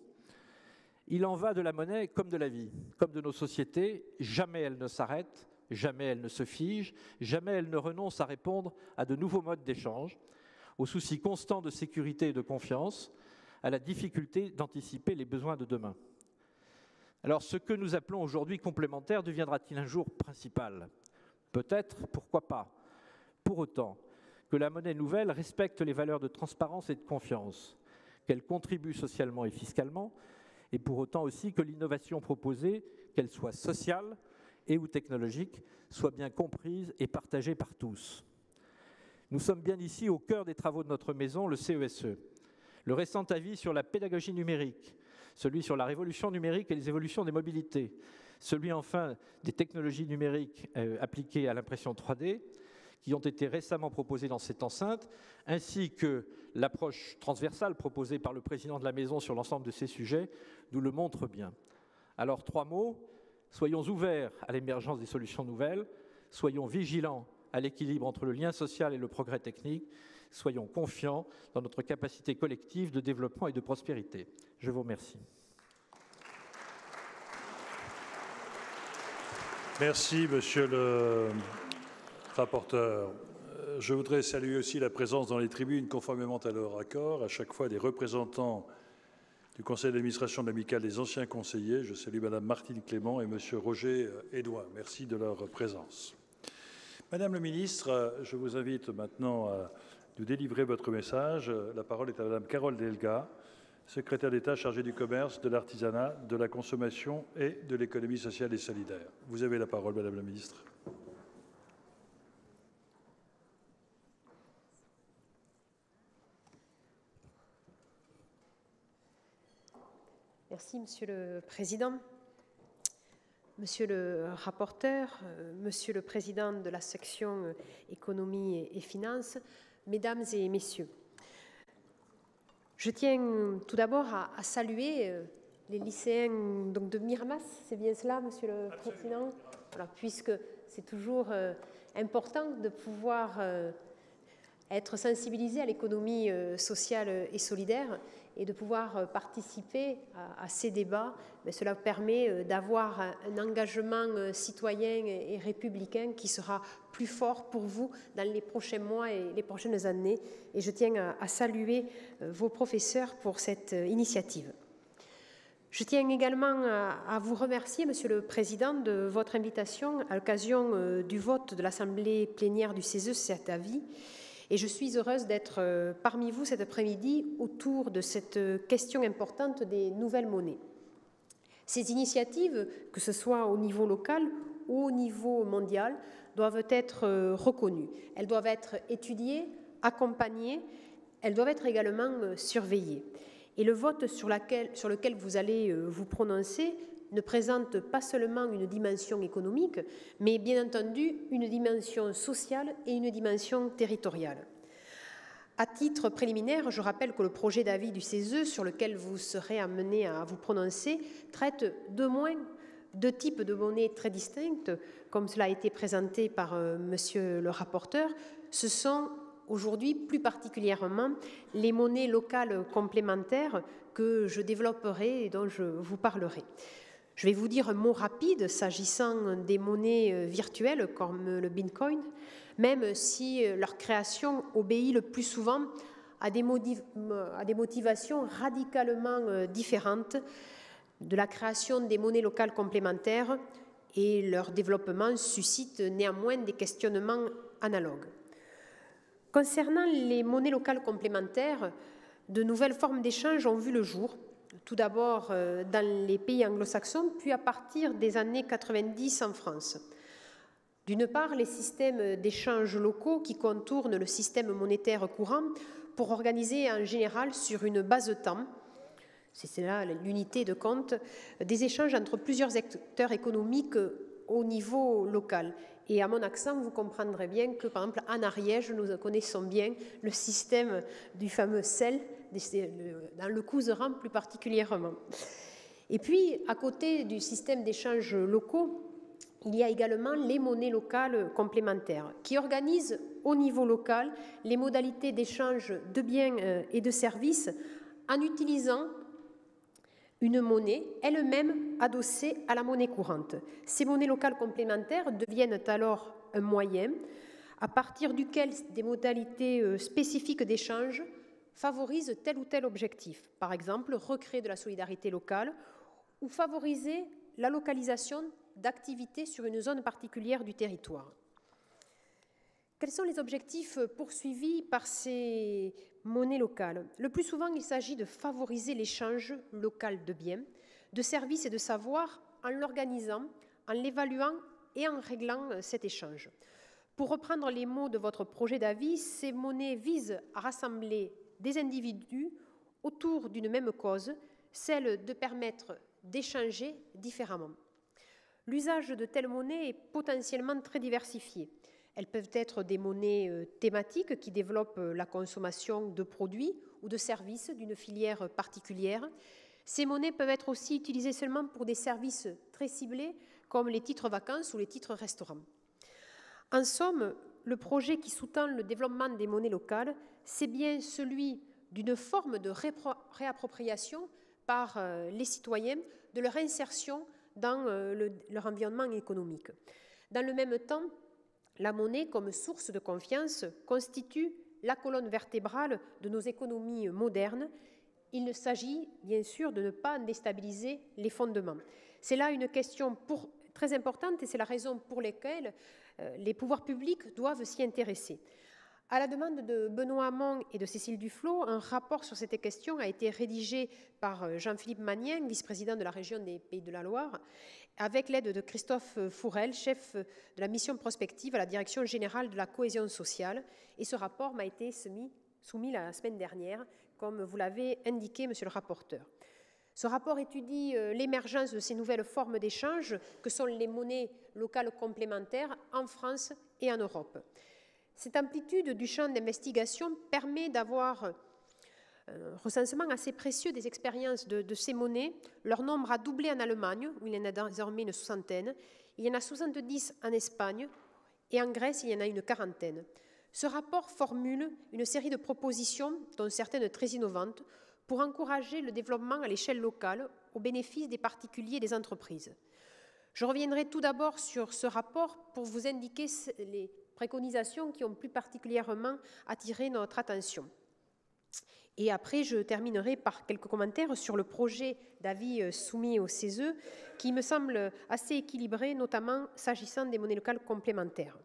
Speaker 3: Il en va de la monnaie comme de la vie, comme de nos sociétés. Jamais elle ne s'arrête, jamais elle ne se fige, jamais elle ne renonce à répondre à de nouveaux modes d'échange, au souci constant de sécurité et de confiance, à la difficulté d'anticiper les besoins de demain. Alors, ce que nous appelons aujourd'hui complémentaire deviendra-t-il un jour principal? Peut-être, pourquoi pas? Pour autant que la monnaie nouvelle respecte les valeurs de transparence et de confiance, qu'elle contribue socialement et fiscalement, et pour autant aussi que l'innovation proposée, qu'elle soit sociale et ou technologique, soit bien comprise et partagée par tous. Nous sommes bien ici au cœur des travaux de notre maison, le CESE. Le récent avis sur la pédagogie numérique, celui sur la révolution numérique et les évolutions des mobilités, celui enfin des technologies numériques appliquées à l'impression 3D, qui ont été récemment proposés dans cette enceinte, ainsi que l'approche transversale proposée par le président de la Maison sur l'ensemble de ces sujets, nous le montrent bien. Alors, 3 mots, soyons ouverts à l'émergence des solutions nouvelles, soyons vigilants à l'équilibre entre le lien social et le progrès technique, soyons confiants dans notre capacité collective de développement et de prospérité. Je vous remercie.
Speaker 1: Merci, monsieur le rapporteur. Je voudrais saluer aussi la présence dans les tribunes, conformément à leur accord, à chaque fois des représentants du conseil d'administration de l'Amicale des anciens conseillers. Je salue madame Martine Clément et monsieur Roger Edouin. Merci de leur présence. Madame le ministre, je vous invite maintenant à nous délivrer votre message. La parole est à madame Carole Delga, secrétaire d'État chargée du commerce, de l'artisanat, de la consommation et de l'économie sociale et solidaire. Vous avez la parole, madame la ministre.
Speaker 4: Merci, Monsieur le Président. Monsieur le rapporteur, Monsieur le Président de la section économie et finances, Mesdames et Messieurs, je tiens tout d'abord à saluer les lycéens donc de Miramas, c'est bien cela, Monsieur le Président, voilà, puisque c'est toujours important de pouvoir être sensibilisé à l'économie sociale et solidaire et de pouvoir participer à ces débats. Mais cela permet d'avoir un engagement citoyen et républicain qui sera plus fort pour vous dans les prochains mois et les prochaines années. Et je tiens à saluer vos professeurs pour cette initiative. Je tiens également à vous remercier, Monsieur le Président, de votre invitation à l'occasion du vote de l'Assemblée plénière du CESE sur cet avis. Et je suis heureuse d'être parmi vous cet après-midi autour de cette question importante des nouvelles monnaies. Ces initiatives, que ce soit au niveau local ou au niveau mondial, doivent être reconnues. Elles doivent être étudiées, accompagnées, elles doivent être également surveillées. Et le vote sur lequel vous allez vous prononcer ne présente pas seulement une dimension économique, mais bien entendu une dimension sociale et une dimension territoriale. À titre préliminaire, je rappelle que le projet d'avis du CESE sur lequel vous serez amené à vous prononcer traite d'au moins 2 types de monnaies très distinctes, comme cela a été présenté par monsieur le rapporteur. Ce sont aujourd'hui plus particulièrement les monnaies locales complémentaires que je développerai et dont je vous parlerai. Je vais vous dire un mot rapide s'agissant des monnaies virtuelles comme le Bitcoin, même si leur création obéit le plus souvent à des motivations radicalement différentes de la création des monnaies locales complémentaires, et leur développement suscite néanmoins des questionnements analogues. Concernant les monnaies locales complémentaires, de nouvelles formes d'échange ont vu le jour, tout d'abord dans les pays anglo-saxons, puis à partir des années 90 en France. D'une part, les systèmes d'échange locaux qui contournent le système monétaire courant pour organiser en général sur une base de temps, c'est là l'unité de compte, des échanges entre plusieurs acteurs économiques au niveau local. Et à mon accent, vous comprendrez bien que, par exemple, en Ariège, nous connaissons bien le système du fameux sel, dans le Couserans plus particulièrement. Et puis, à côté du système d'échanges locaux, il y a également les monnaies locales complémentaires qui organisent au niveau local les modalités d'échange de biens et de services en utilisant une monnaie elle-même adossée à la monnaie courante. Ces monnaies locales complémentaires deviennent alors un moyen à partir duquel des modalités spécifiques d'échange favorisent tel ou tel objectif. Par exemple, recréer de la solidarité locale ou favoriser la localisation d'activités sur une zone particulière du territoire. Quels sont les objectifs poursuivis par ces monnaies locales? Le plus souvent, il s'agit de favoriser l'échange local de biens, de services et de savoirs en l'organisant, en l'évaluant et en réglant cet échange. Pour reprendre les mots de votre projet d'avis, ces monnaies visent à rassembler des individus autour d'une même cause, celle de permettre d'échanger différemment. L'usage de telles monnaies est potentiellement très diversifié. Elles peuvent être des monnaies thématiques qui développent la consommation de produits ou de services d'une filière particulière. Ces monnaies peuvent être aussi utilisées seulement pour des services très ciblés, comme les titres vacances ou les titres restaurants. En somme, le projet qui sous-tend le développement des monnaies locales, c'est bien celui d'une forme de réappropriation par les citoyens de leur insertion dans leur environnement économique. Dans le même temps, la monnaie, comme source de confiance, constitue la colonne vertébrale de nos économies modernes. Il s'agit bien sûr de ne pas en déstabiliser les fondements. C'est là une question très importante et c'est la raison pour laquelle les pouvoirs publics doivent s'y intéresser. À la demande de Benoît Hamon et de Cécile Duflot, un rapport sur cette question a été rédigé par Jean-Philippe Magnien, vice-président de la région des Pays de la Loire, avec l'aide de Christophe Fourel, chef de la mission prospective à la Direction générale de la cohésion sociale. Et ce rapport m'a été soumis la semaine dernière, comme vous l'avez indiqué, monsieur le rapporteur. Ce rapport étudie l'émergence de ces nouvelles formes d'échange que sont les monnaies locales complémentaires en France et en Europe. Cette amplitude du champ d'investigation permet d'avoir un recensement assez précieux des expériences de ces monnaies. Leur nombre a doublé en Allemagne, où il y en a désormais une soixantaine. Il y en a 70 en Espagne et en Grèce, il y en a une quarantaine. Ce rapport formule une série de propositions, dont certaines très innovantes, pour encourager le développement à l'échelle locale au bénéfice des particuliers et des entreprises. Je reviendrai tout d'abord sur ce rapport pour vous indiquer les préconisations qui ont plus particulièrement attiré notre attention. Et après, je terminerai par quelques commentaires sur le projet d'avis soumis au CESE, qui me semble assez équilibré, notamment s'agissant des monnaies locales complémentaires.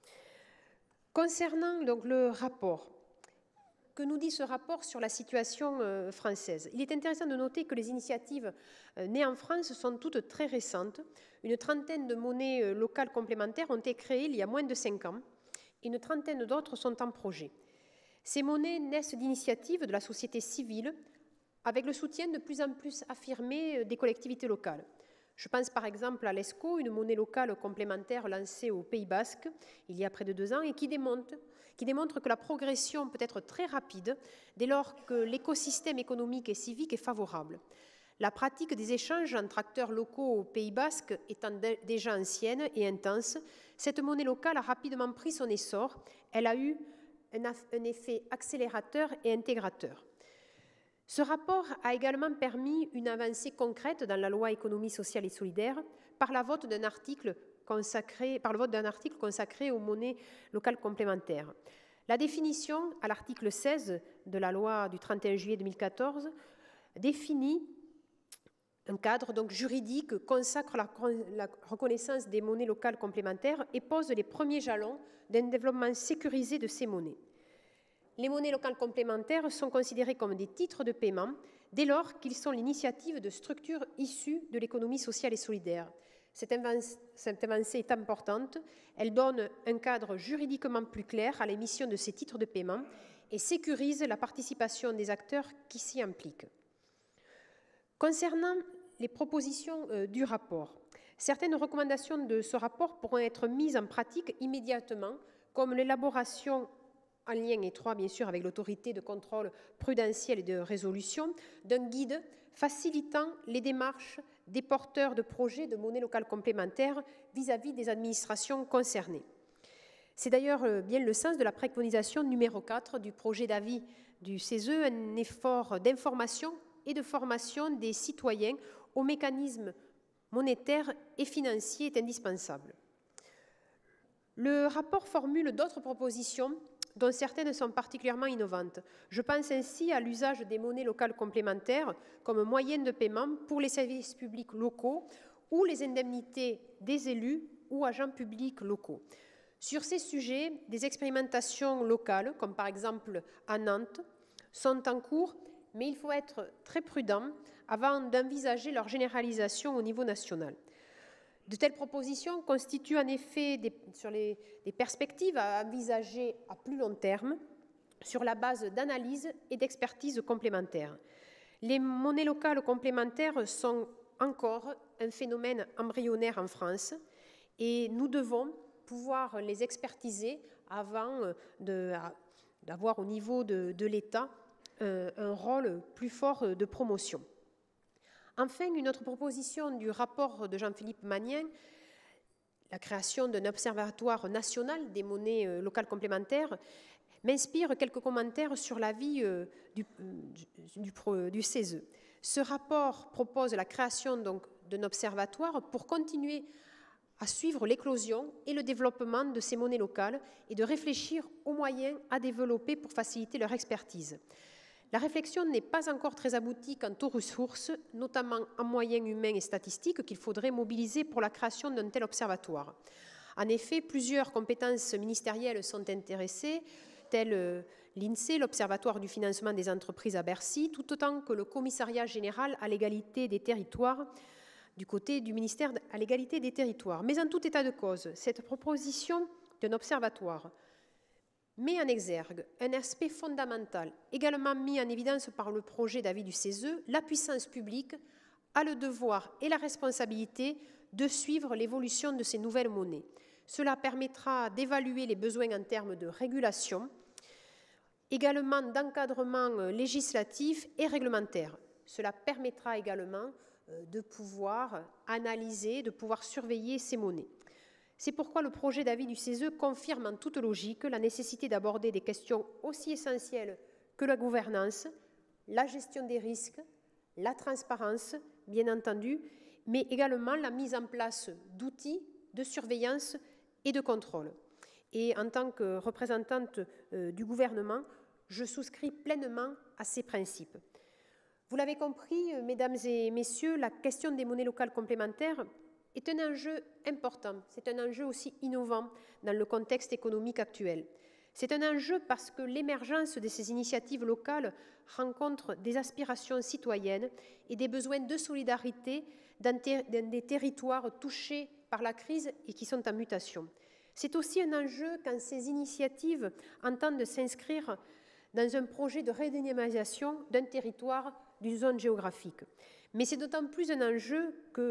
Speaker 4: Concernant donc le rapport, que nous dit ce rapport sur la situation française? Il est intéressant de noter que les initiatives nées en France sont toutes très récentes. Une trentaine de monnaies locales complémentaires ont été créées il y a moins de 5 ans et une trentaine d'autres sont en projet. Ces monnaies naissent d'initiatives de la société civile avec le soutien de plus en plus affirmé des collectivités locales. Je pense par exemple à l'ESCO, une monnaie locale complémentaire lancée au Pays Basque il y a près de 2 ans et qui démontre que la progression peut être très rapide dès lors que l'écosystème économique et civique est favorable. La pratique des échanges entre acteurs locaux au Pays Basque étant déjà ancienne et intense, cette monnaie locale a rapidement pris son essor. Elle a eu un effet accélérateur et intégrateur. Ce rapport a également permis une avancée concrète dans la loi économie sociale et solidaire par le vote d'un article consacré aux monnaies locales complémentaires. La définition à l'article 16 de la loi du 31 juillet 2014 définit un cadre donc juridique, consacre la reconnaissance des monnaies locales complémentaires et pose les premiers jalons d'un développement sécurisé de ces monnaies. Les monnaies locales complémentaires sont considérées comme des titres de paiement dès lors qu'ils sont l'initiative de structures issues de l'économie sociale et solidaire. Cette avancée est importante. Elle donne un cadre juridiquement plus clair à l'émission de ces titres de paiement et sécurise la participation des acteurs qui s'y impliquent. Concernant les propositions du rapport, certaines recommandations de ce rapport pourront être mises en pratique immédiatement, comme l'élaboration, en lien étroit bien sûr avec l'autorité de contrôle prudentiel et de résolution, d'un guide facilitant les démarches des porteurs de projets de monnaie locale complémentaire vis-à-vis des administrations concernées. C'est d'ailleurs bien le sens de la préconisation numéro 4 du projet d'avis du CESE, un effort d'information et de formation des citoyens aux mécanismes monétaires et financiers est indispensable. Le rapport formule d'autres propositions dont certaines sont particulièrement innovantes. Je pense ainsi à l'usage des monnaies locales complémentaires comme moyen de paiement pour les services publics locaux ou les indemnités des élus ou agents publics locaux. Sur ces sujets, des expérimentations locales, comme par exemple à Nantes, sont en cours, mais il faut être très prudent avant d'envisager leur généralisation au niveau national. De telles propositions constituent en effet des perspectives à envisager à plus long terme sur la base d'analyses et d'expertises complémentaires. Les monnaies locales complémentaires sont encore un phénomène embryonnaire en France et nous devons pouvoir les expertiser avant d'avoir au niveau de l'État un rôle plus fort de promotion. Enfin, une autre proposition du rapport de Jean-Philippe Magnien, la création d'un observatoire national des monnaies locales complémentaires, m'inspire quelques commentaires sur l'avis du CESE. Ce rapport propose la création d'un observatoire pour continuer à suivre l'éclosion et le développement de ces monnaies locales et de réfléchir aux moyens à développer pour faciliter leur expertise. La réflexion n'est pas encore très aboutie quant aux ressources, notamment en moyens humains et statistiques, qu'il faudrait mobiliser pour la création d'un tel observatoire. En effet, plusieurs compétences ministérielles sont intéressées, telles l'INSEE, l'Observatoire du financement des entreprises à Bercy, tout autant que le Commissariat général à l'égalité des territoires, du côté du ministère à l'égalité des territoires. Mais en tout état de cause, cette proposition d'un observatoire met en exergue un aspect fondamental, également mis en évidence par le projet d'avis du CESE. La puissance publique a le devoir et la responsabilité de suivre l'évolution de ces nouvelles monnaies. Cela permettra d'évaluer les besoins en termes de régulation, également d'encadrement législatif et réglementaire. Cela permettra également de pouvoir analyser, de pouvoir surveiller ces monnaies. C'est pourquoi le projet d'avis du CESE confirme en toute logique la nécessité d'aborder des questions aussi essentielles que la gouvernance, la gestion des risques, la transparence, bien entendu, mais également la mise en place d'outils de surveillance et de contrôle. Et en tant que représentante du gouvernement, je souscris pleinement à ces principes. Vous l'avez compris, mesdames et messieurs, la question des monnaies locales complémentaires est un enjeu important. C'est un enjeu aussi innovant dans le contexte économique actuel. C'est un enjeu parce que l'émergence de ces initiatives locales rencontre des aspirations citoyennes et des besoins de solidarité dans des territoires touchés par la crise et qui sont en mutation. C'est aussi un enjeu quand ces initiatives entendent s'inscrire dans un projet de redynamisation d'un territoire, d'une zone géographique. Mais c'est d'autant plus un enjeu que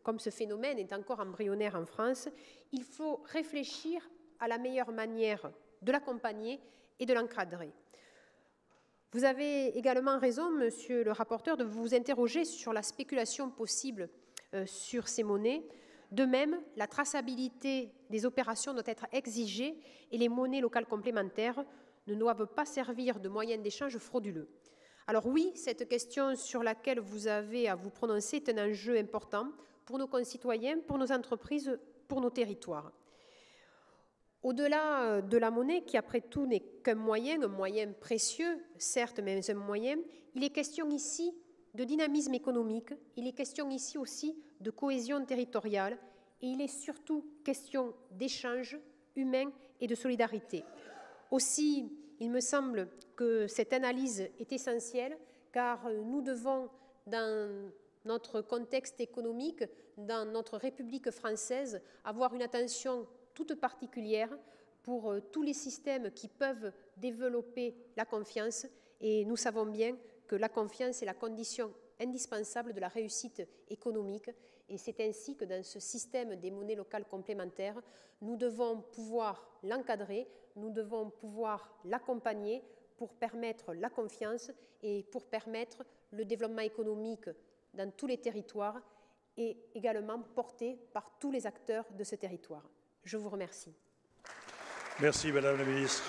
Speaker 4: comme ce phénomène est encore embryonnaire en France, il faut réfléchir à la meilleure manière de l'accompagner et de l'encadrer. Vous avez également raison, monsieur le rapporteur, de vous interroger sur la spéculation possible sur ces monnaies. De même, la traçabilité des opérations doit être exigée et les monnaies locales complémentaires ne doivent pas servir de moyen d'échange frauduleux. Alors oui, cette question sur laquelle vous avez à vous prononcer est un enjeu important pour nos concitoyens, pour nos entreprises, pour nos territoires. Au-delà de la monnaie, qui après tout n'est qu'un moyen précieux, certes, mais un moyen, il est question ici de dynamisme économique, il est question ici aussi de cohésion territoriale et il est surtout question d'échanges humains et de solidarité. Aussi, il me semble que cette analyse est essentielle car nous devons, dans notre contexte économique, dans notre République française, avoir une attention toute particulière pour tous les systèmes qui peuvent développer la confiance. Et nous savons bien que la confiance est la condition indispensable de la réussite économique. Et c'est ainsi que dans ce système des monnaies locales complémentaires, nous devons pouvoir l'encadrer, nous devons pouvoir l'accompagner pour permettre la confiance et pour permettre le développement économique dans tous les territoires et également porté par tous les acteurs de ce territoire. Je vous remercie.
Speaker 1: Merci, Madame la Ministre.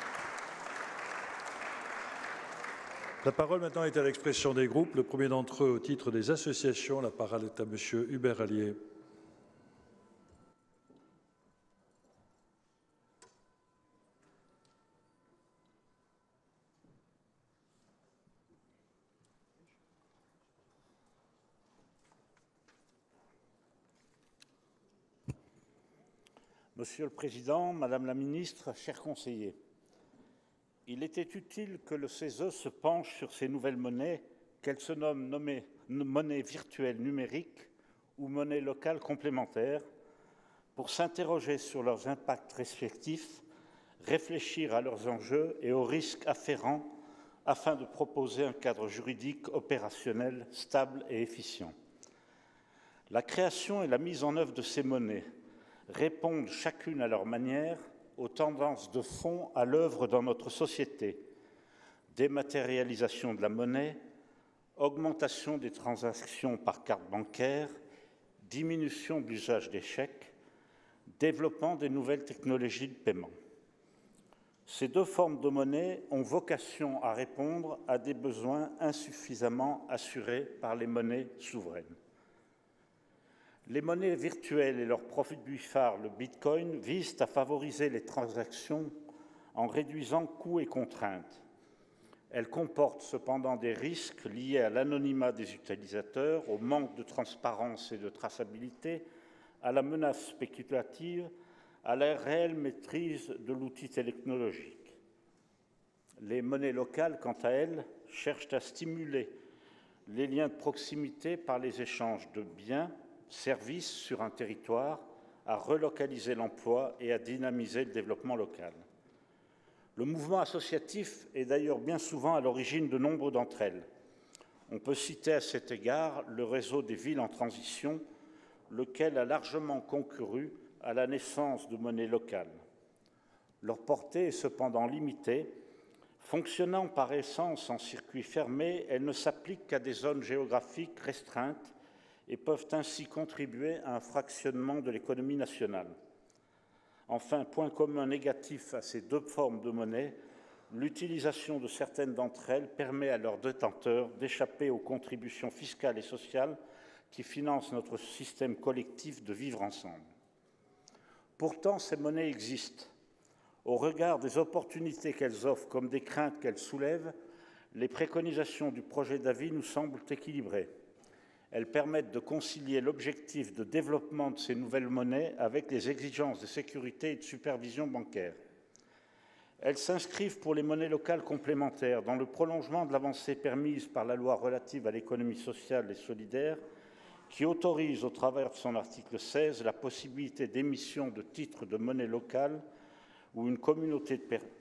Speaker 1: La parole maintenant est à l'expression des groupes. Le premier d'entre eux, au titre des associations, la parole est à Monsieur Hubert Allier.
Speaker 5: Monsieur le Président, Madame la Ministre, chers conseillers, il était utile que le CESE se penche sur ces nouvelles monnaies, qu'elles se nomment monnaie virtuelle numérique ou monnaie locale complémentaire, pour s'interroger sur leurs impacts respectifs, réfléchir à leurs enjeux et aux risques afférents afin de proposer un cadre juridique opérationnel stable et efficient. La création et la mise en œuvre de ces monnaies répondent chacune à leur manière aux tendances de fond à l'œuvre dans notre société. Dématérialisation de la monnaie, augmentation des transactions par carte bancaire, diminution de l'usage des chèques, développement des nouvelles technologies de paiement. Ces deux formes de monnaie ont vocation à répondre à des besoins insuffisamment assurés par les monnaies souveraines. Les monnaies virtuelles et leur produit phare, le Bitcoin, visent à favoriser les transactions en réduisant coûts et contraintes. Elles comportent cependant des risques liés à l'anonymat des utilisateurs, au manque de transparence et de traçabilité, à la menace spéculative, à la réelle maîtrise de l'outil technologique. Les monnaies locales, quant à elles, cherchent à stimuler les liens de proximité par les échanges de biens, services sur un territoire, à relocaliser l'emploi et à dynamiser le développement local. Le mouvement associatif est d'ailleurs bien souvent à l'origine de nombre d'entre elles. On peut citer à cet égard le réseau des villes en transition, lequel a largement concouru à la naissance de monnaies locales. Leur portée est cependant limitée. Fonctionnant par essence en circuit fermé, elles ne s'appliquent qu'à des zones géographiques restreintes et peuvent ainsi contribuer à un fractionnement de l'économie nationale. Enfin, point commun négatif à ces deux formes de monnaie, l'utilisation de certaines d'entre elles permet à leurs détenteurs d'échapper aux contributions fiscales et sociales qui financent notre système collectif de vivre ensemble. Pourtant, ces monnaies existent. Au regard des opportunités qu'elles offrent comme des craintes qu'elles soulèvent, les préconisations du projet d'avis nous semblent équilibrées. Elles permettent de concilier l'objectif de développement de ces nouvelles monnaies avec les exigences de sécurité et de supervision bancaire. Elles s'inscrivent pour les monnaies locales complémentaires dans le prolongement de l'avancée permise par la loi relative à l'économie sociale et solidaire qui autorise, au travers de son article 16, la possibilité d'émission de titres de monnaie locale ou une communauté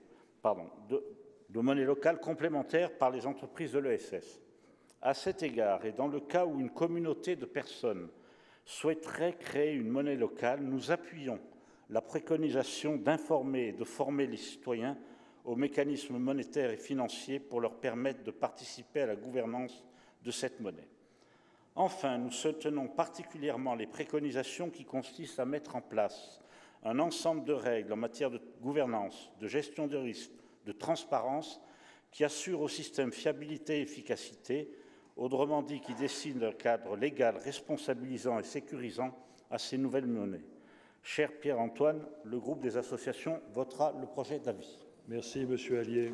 Speaker 5: de monnaie locale complémentaire par les entreprises de l'ESS. À cet égard, et dans le cas où une communauté de personnes souhaiterait créer une monnaie locale, nous appuyons la préconisation d'informer et de former les citoyens aux mécanismes monétaires et financiers pour leur permettre de participer à la gouvernance de cette monnaie. Enfin, nous soutenons particulièrement les préconisations qui consistent à mettre en place un ensemble de règles en matière de gouvernance, de gestion de risques, de transparence, qui assurent au système fiabilité et efficacité, autrement dit qui dessinent un cadre légal responsabilisant et sécurisant à ces nouvelles monnaies. Cher Pierre-Antoine, le groupe des associations votera le projet d'avis.
Speaker 1: Merci, Monsieur Allier.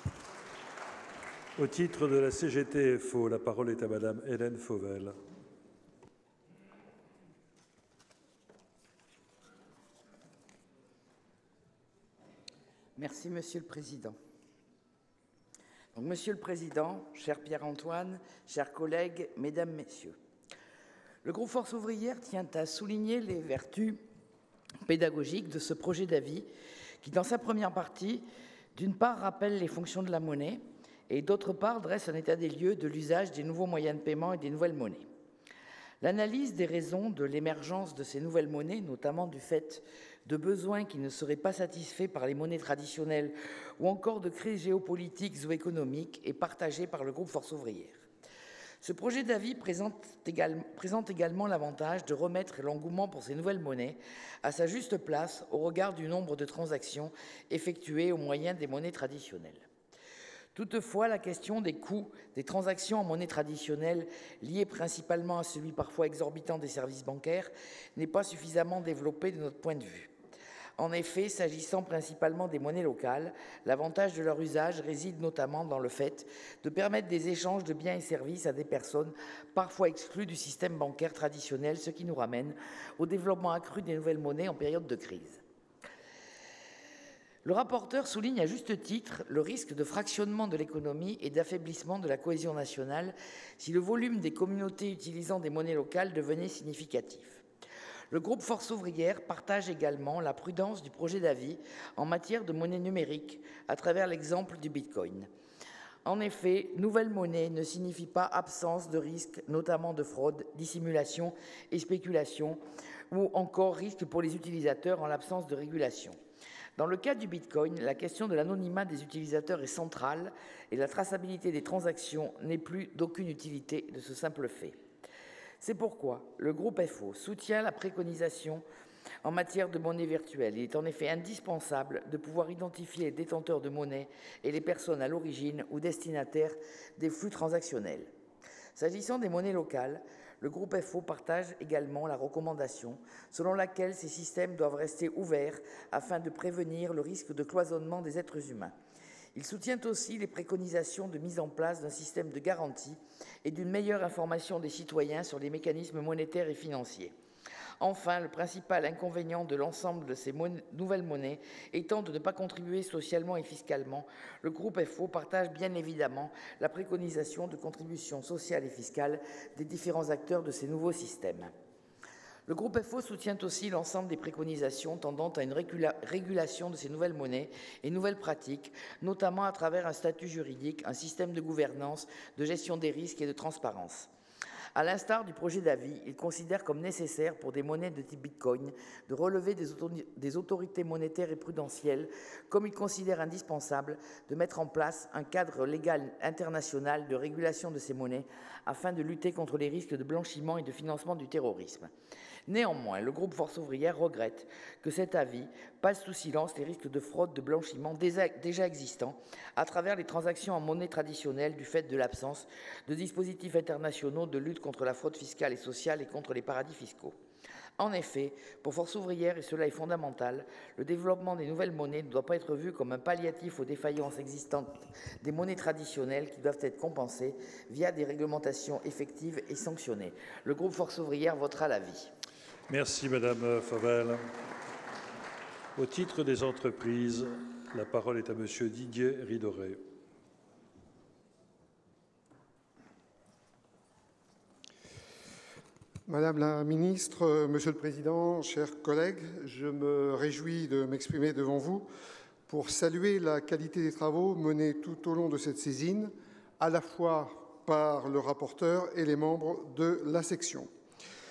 Speaker 1: Au titre de la CGT-FO, la parole est à Madame Hélène Fauvel.
Speaker 6: Merci, Monsieur le Président. Donc, Monsieur le Président, cher Pierre-Antoine, chers collègues, Mesdames, Messieurs, le groupe Force ouvrière tient à souligner les vertus pédagogiques de ce projet d'avis qui, dans sa première partie, d'une part, rappelle les fonctions de la monnaie et, d'autre part, dresse un état des lieux de l'usage des nouveaux moyens de paiement et des nouvelles monnaies. L'analyse des raisons de l'émergence de ces nouvelles monnaies, notamment du fait de besoins qui ne seraient pas satisfaits par les monnaies traditionnelles ou encore de crises géopolitiques ou économiques, est partagée par le groupe Force ouvrière. Ce projet d'avis présente également l'avantage de remettre l'engouement pour ces nouvelles monnaies à sa juste place au regard du nombre de transactions effectuées au moyen des monnaies traditionnelles. Toutefois, la question des coûts des transactions en monnaie traditionnelle, liées principalement à celui parfois exorbitant des services bancaires, n'est pas suffisamment développée de notre point de vue. En effet, s'agissant principalement des monnaies locales, l'avantage de leur usage réside notamment dans le fait de permettre des échanges de biens et services à des personnes parfois exclues du système bancaire traditionnel, ce qui nous ramène au développement accru des nouvelles monnaies en période de crise. Le rapporteur souligne à juste titre le risque de fractionnement de l'économie et d'affaiblissement de la cohésion nationale si le volume des communautés utilisant des monnaies locales devenait significatif. Le groupe Force ouvrière partage également la prudence du projet d'avis en matière de monnaie numérique à travers l'exemple du Bitcoin. En effet, nouvelle monnaie ne signifie pas absence de risque, notamment de fraude, dissimulation et spéculation, ou encore risque pour les utilisateurs en l'absence de régulation. Dans le cas du Bitcoin, la question de l'anonymat des utilisateurs est centrale et la traçabilité des transactions n'est plus d'aucune utilité de ce simple fait. C'est pourquoi le groupe FO soutient la préconisation en matière de monnaie virtuelle. Il est en effet indispensable de pouvoir identifier les détenteurs de monnaie et les personnes à l'origine ou destinataires des flux transactionnels. S'agissant des monnaies locales, le groupe FO partage également la recommandation selon laquelle ces systèmes doivent rester ouverts afin de prévenir le risque de cloisonnement des êtres humains. Il soutient aussi les préconisations de mise en place d'un système de garantie et d'une meilleure information des citoyens sur les mécanismes monétaires et financiers. Enfin, le principal inconvénient de l'ensemble de ces nouvelles monnaies étant de ne pas contribuer socialement et fiscalement, le groupe FO partage bien évidemment la préconisation de contribution sociale et fiscale des différents acteurs de ces nouveaux systèmes. Le groupe FO soutient aussi l'ensemble des préconisations tendant à une régulation de ces nouvelles monnaies et nouvelles pratiques, notamment à travers un statut juridique, un système de gouvernance, de gestion des risques et de transparence. À l'instar du projet d'avis, il considère comme nécessaire pour des monnaies de type Bitcoin de relever des autorités monétaires et prudentielles, comme il considère indispensable de mettre en place un cadre légal international de régulation de ces monnaies afin de lutter contre les risques de blanchiment et de financement du terrorisme. Néanmoins, le groupe Force ouvrière regrette que cet avis passe sous silence les risques de fraude, de blanchiment déjà existants à travers les transactions en monnaie traditionnelle du fait de l'absence de dispositifs internationaux de lutte contre la fraude fiscale et sociale et contre les paradis fiscaux. En effet, pour Force ouvrière, et cela est fondamental, le développement des nouvelles monnaies ne doit pas être vu comme un palliatif aux défaillances existantes des monnaies traditionnelles qui doivent être compensées via des réglementations effectives et sanctionnées. Le groupe Force ouvrière votera l'avis.
Speaker 1: Merci Madame Fauvel. Au titre des entreprises, la parole est à Monsieur Didier Ridoré.
Speaker 7: Madame la Ministre, Monsieur le Président, chers collègues, je me réjouis de m'exprimer devant vous pour saluer la qualité des travaux menés tout au long de cette saisine, à la fois par le rapporteur et les membres de la section.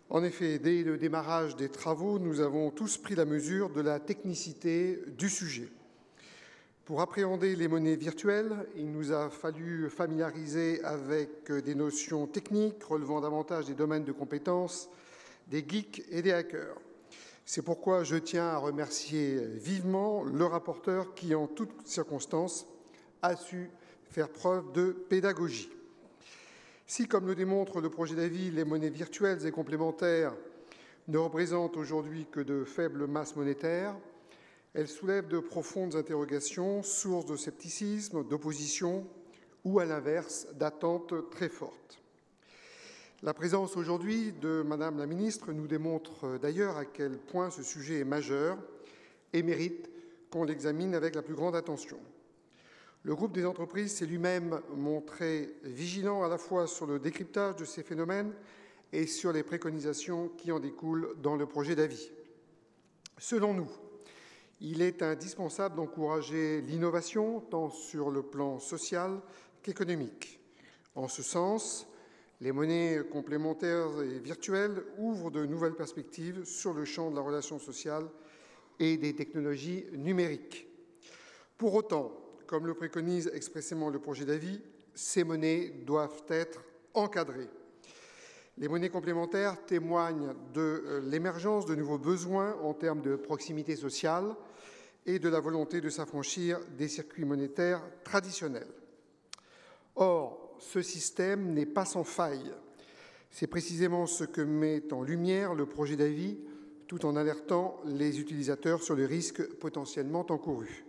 Speaker 7: En effet, dès le démarrage des travaux, nous avons tous pris la mesure de la technicité du sujet. Pour appréhender les monnaies virtuelles, il nous a fallu familiariser avec des notions techniques relevant davantage des domaines de compétences des geeks et des hackers. C'est pourquoi je tiens à remercier vivement le rapporteur qui, en toutes circonstances, a su faire preuve de pédagogie. Si, comme le démontre le projet d'avis, les monnaies virtuelles et complémentaires ne représentent aujourd'hui que de faibles masses monétaires, elles soulèvent de profondes interrogations, sources de scepticisme, d'opposition ou, à l'inverse, d'attentes très fortes. La présence aujourd'hui de Madame la Ministre nous démontre d'ailleurs à quel point ce sujet est majeur et mérite qu'on l'examine avec la plus grande attention. Le groupe des entreprises s'est lui-même montré vigilant à la fois sur le décryptage de ces phénomènes et sur les préconisations qui en découlent dans le projet d'avis. Selon nous, il est indispensable d'encourager l'innovation tant sur le plan social qu'économique. En ce sens, les monnaies complémentaires et virtuelles ouvrent de nouvelles perspectives sur le champ de la relation sociale et des technologies numériques. Pour autant, comme le préconise expressément le projet d'avis, ces monnaies doivent être encadrées. Les monnaies complémentaires témoignent de l'émergence de nouveaux besoins en termes de proximité sociale et de la volonté de s'affranchir des circuits monétaires traditionnels. Or, ce système n'est pas sans faille. C'est précisément ce que met en lumière le projet d'avis, tout en alertant les utilisateurs sur les risques potentiellement encourus.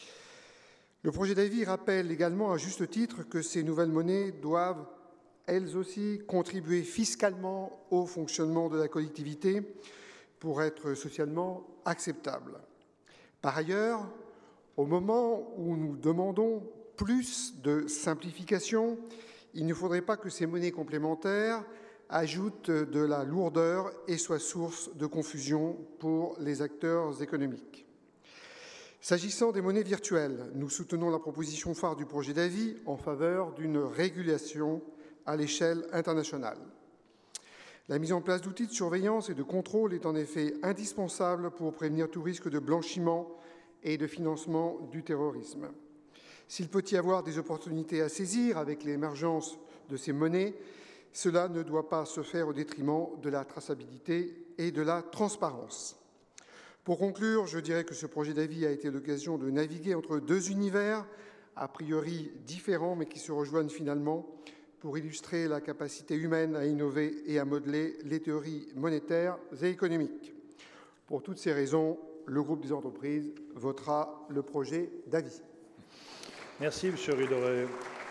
Speaker 7: Le projet d'avis rappelle également à juste titre que ces nouvelles monnaies doivent, elles aussi, contribuer fiscalement au fonctionnement de la collectivité pour être socialement acceptables. Par ailleurs, au moment où nous demandons plus de simplification, il ne faudrait pas que ces monnaies complémentaires ajoutent de la lourdeur et soient source de confusion pour les acteurs économiques. S'agissant des monnaies virtuelles, nous soutenons la proposition phare du projet d'avis en faveur d'une régulation à l'échelle internationale. La mise en place d'outils de surveillance et de contrôle est en effet indispensable pour prévenir tout risque de blanchiment et de financement du terrorisme. S'il peut y avoir des opportunités à saisir avec l'émergence de ces monnaies, cela ne doit pas se faire au détriment de la traçabilité et de la transparence. Pour conclure, je dirais que ce projet d'avis a été l'occasion de naviguer entre deux univers, a priori différents mais qui se rejoignent finalement, pour illustrer la capacité humaine à innover et à modeler les théories monétaires et économiques. Pour toutes ces raisons, le groupe des entreprises votera le projet d'avis.
Speaker 1: Merci, M. Ridoré.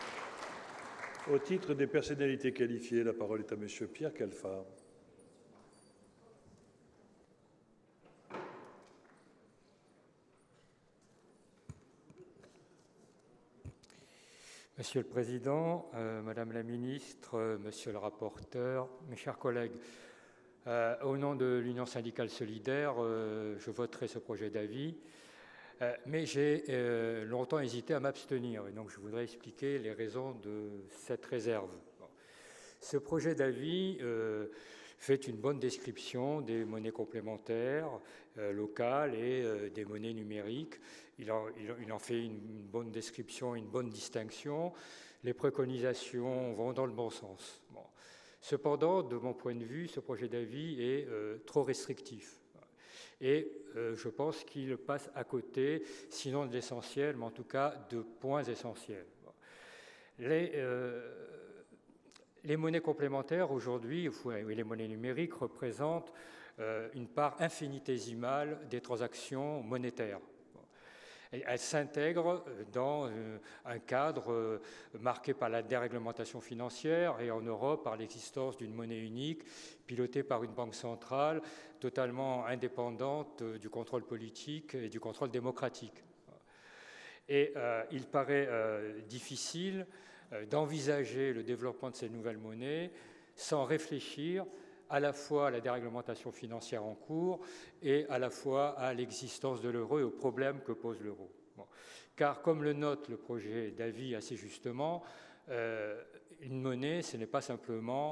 Speaker 1: Au titre des personnalités qualifiées, la parole est à M. Pierre Calfar.
Speaker 8: Monsieur le Président, Madame la Ministre, Monsieur le rapporteur, mes chers collègues, au nom de l'Union syndicale solidaire, je voterai ce projet d'avis, mais j'ai longtemps hésité à m'abstenir, et donc je voudrais expliquer les raisons de cette réserve. Ce projet d'avis fait une bonne description des monnaies complémentaires locales et des monnaies numériques. Il en fait une bonne description, une bonne distinction. Les préconisations vont dans le bon sens. Bon. Cependant, de mon point de vue, ce projet d'avis est trop restrictif. Et je pense qu'il passe à côté, sinon de l'essentiel, mais en tout cas de points essentiels. Les monnaies complémentaires aujourd'hui, et les monnaies numériques, représentent une part infinitésimale des transactions monétaires. Elles s'intègrent dans un cadre marqué par la déréglementation financière et en Europe par l'existence d'une monnaie unique pilotée par une banque centrale totalement indépendante du contrôle politique et du contrôle démocratique. Et il paraît difficile d'envisager le développement de ces nouvelles monnaies sans réfléchir à la fois à la déréglementation financière en cours et à la fois à l'existence de l'euro et aux problèmes que pose l'euro. Bon. Car, comme le note le projet d'avis assez justement, une monnaie, ce n'est pas simplement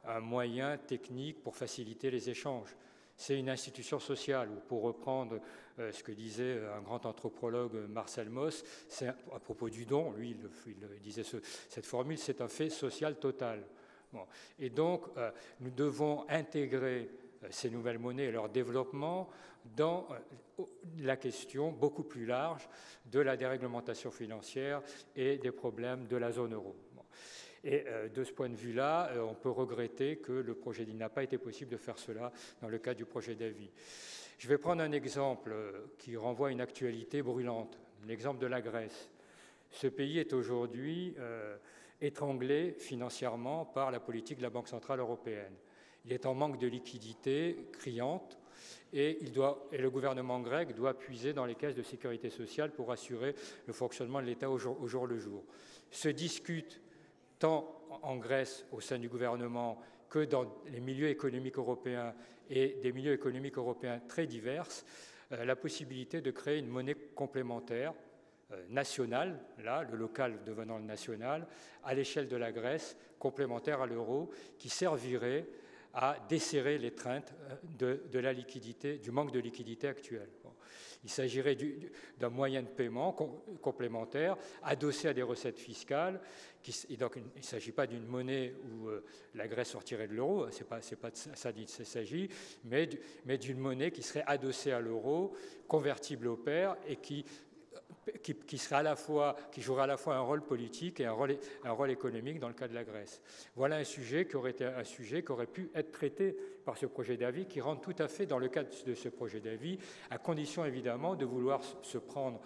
Speaker 8: un moyen technique pour faciliter les échanges. C'est une institution sociale, ou pour reprendre ce que disait un grand anthropologue, Marcel Mauss, c'est à propos du don, lui il disait cette formule, c'est un fait social total. Bon. Et donc nous devons intégrer ces nouvelles monnaies et leur développement dans la question beaucoup plus large de la déréglementation financière et des problèmes de la zone euro. Et de ce point de vue-là, on peut regretter que le projet il n'a pas été possible de faire cela dans le cadre du projet d'avis. Je vais prendre un exemple qui renvoie à une actualité brûlante, l'exemple de la Grèce. Ce pays est aujourd'hui étranglé financièrement par la politique de la Banque centrale européenne. Il est en manque de liquidités criantes et le gouvernement grec doit puiser dans les caisses de sécurité sociale pour assurer le fonctionnement de l'État au jour le jour. Se discute tant en Grèce au sein du gouvernement que dans les milieux économiques européens et des milieux économiques européens très divers, la possibilité de créer une monnaie complémentaire nationale, là, le local devenant le national, à l'échelle de la Grèce, complémentaire à l'euro, qui servirait à desserrer l'étreinte de la liquidité, du manque de liquidité actuel. Bon. Il s'agirait d'un moyen de paiement complémentaire adossé à des recettes fiscales. Et donc, il ne s'agit pas d'une monnaie où la Grèce sortirait de l'euro, c'est pas de ça qu'il s'agit, mais d'une monnaie qui serait adossée à l'euro, convertible au pair et qui jouera à la fois un rôle politique et un rôle économique dans le cas de la Grèce. Voilà un sujet qui aurait pu être traité par ce projet d'avis, qui rentre tout à fait dans le cadre de ce projet d'avis, à condition évidemment de vouloir prendre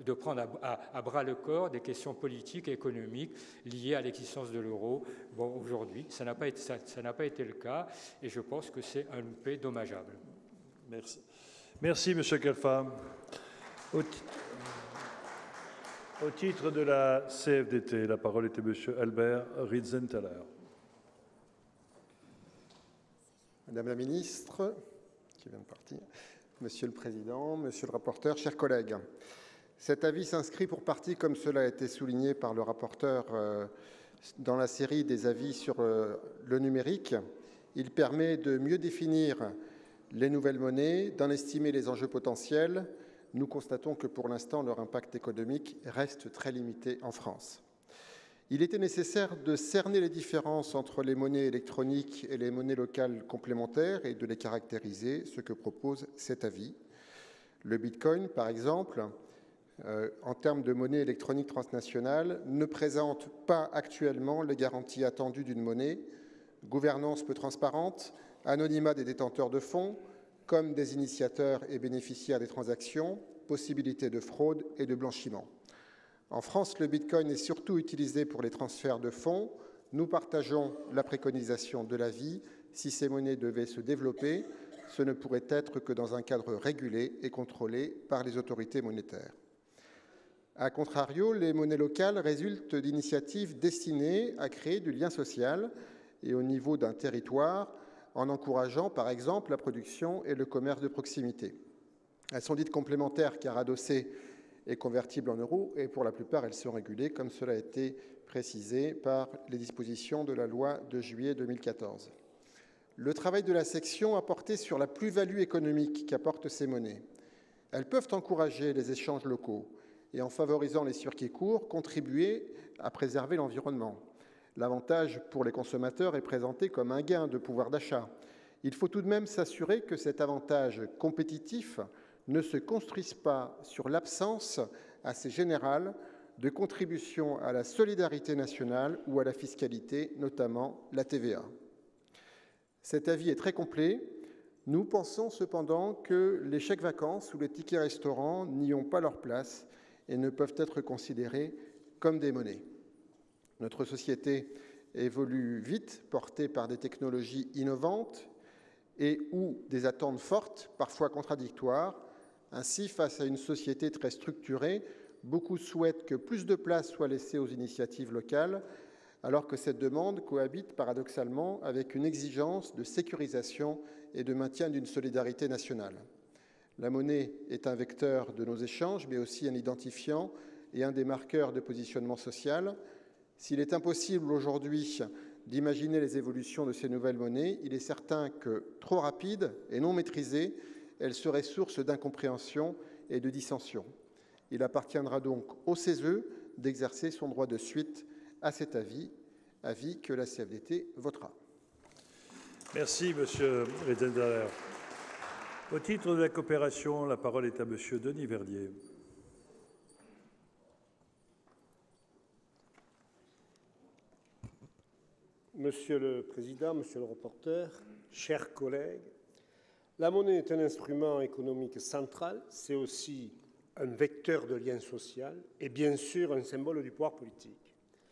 Speaker 8: à bras le corps des questions politiques et économiques liées à l'existence de l'euro. Bon, aujourd'hui, ça n'a pas été le cas, et je pense que c'est un loupé dommageable.
Speaker 1: Merci, M. Khalfa. Au titre de la CFDT, la parole est à M. Albert Ritzenthaler.
Speaker 7: Madame la ministre, qui vient de partir, Monsieur le Président, Monsieur le rapporteur, chers collègues, cet avis s'inscrit pour partie, comme cela a été souligné par le rapporteur, dans la série des avis sur le numérique. Il permet de mieux définir les nouvelles monnaies, d'en estimer les enjeux potentiels. Nous constatons que pour l'instant, leur impact économique reste très limité en France. Il était nécessaire de cerner les différences entre les monnaies électroniques et les monnaies locales complémentaires et de les caractériser, ce que propose cet avis. Le Bitcoin, par exemple, en termes de monnaie électronique transnationale, ne présente pas actuellement les garanties attendues d'une monnaie, gouvernance peu transparente, anonymat des détenteurs de fonds, comme des initiateurs et bénéficiaires des transactions, possibilité de fraude et de blanchiment. En France, le Bitcoin est surtout utilisé pour les transferts de fonds. Nous partageons la préconisation de l'avis. Si ces monnaies devaient se développer, ce ne pourrait être que dans un cadre régulé et contrôlé par les autorités monétaires. A contrario, les monnaies locales résultent d'initiatives destinées à créer du lien social et au niveau d'un territoire, en encourageant, par exemple, la production et le commerce de proximité. Elles sont dites complémentaires car adossées et convertibles en euros, et pour la plupart, elles sont régulées, comme cela a été précisé par les dispositions de la loi de juillet 2014. Le travail de la section a porté sur la plus-value économique qu'apportent ces monnaies. Elles peuvent encourager les échanges locaux et, en favorisant les circuits courts, contribuer à préserver l'environnement. L'avantage pour les consommateurs est présenté comme un gain de pouvoir d'achat. Il faut tout de même s'assurer que cet avantage compétitif ne se construise pas sur l'absence assez générale de contribution à la solidarité nationale ou à la fiscalité, notamment la TVA. Cet avis est très complet. Nous pensons cependant que les chèques vacances ou les tickets restaurants n'y ont pas leur place et ne peuvent être considérés comme des monnaies. Notre société évolue vite, portée par des technologies innovantes et ou des attentes fortes, parfois contradictoires. Ainsi, face à une société très structurée, beaucoup souhaitent que plus de place soit laissée aux initiatives locales, alors que cette demande cohabite paradoxalement avec une exigence de sécurisation et de maintien d'une solidarité nationale. La monnaie est un vecteur de nos échanges, mais aussi un identifiant et un des marqueurs de positionnement social. S'il est impossible aujourd'hui d'imaginer les évolutions de ces nouvelles monnaies, il est certain que, trop rapides et non maîtrisées, elles seraient source d'incompréhension et de dissension. Il appartiendra donc au CESE d'exercer son droit de suite à cet avis que la CFDT votera.
Speaker 1: Merci, Monsieur Rittenzeller. Au titre de la coopération, la parole est à Monsieur Denis Verdier.
Speaker 9: Monsieur le Président, Monsieur le rapporteur, chers collègues, la monnaie est un instrument économique central, c'est aussi un vecteur de lien social et bien sûr un symbole du pouvoir politique.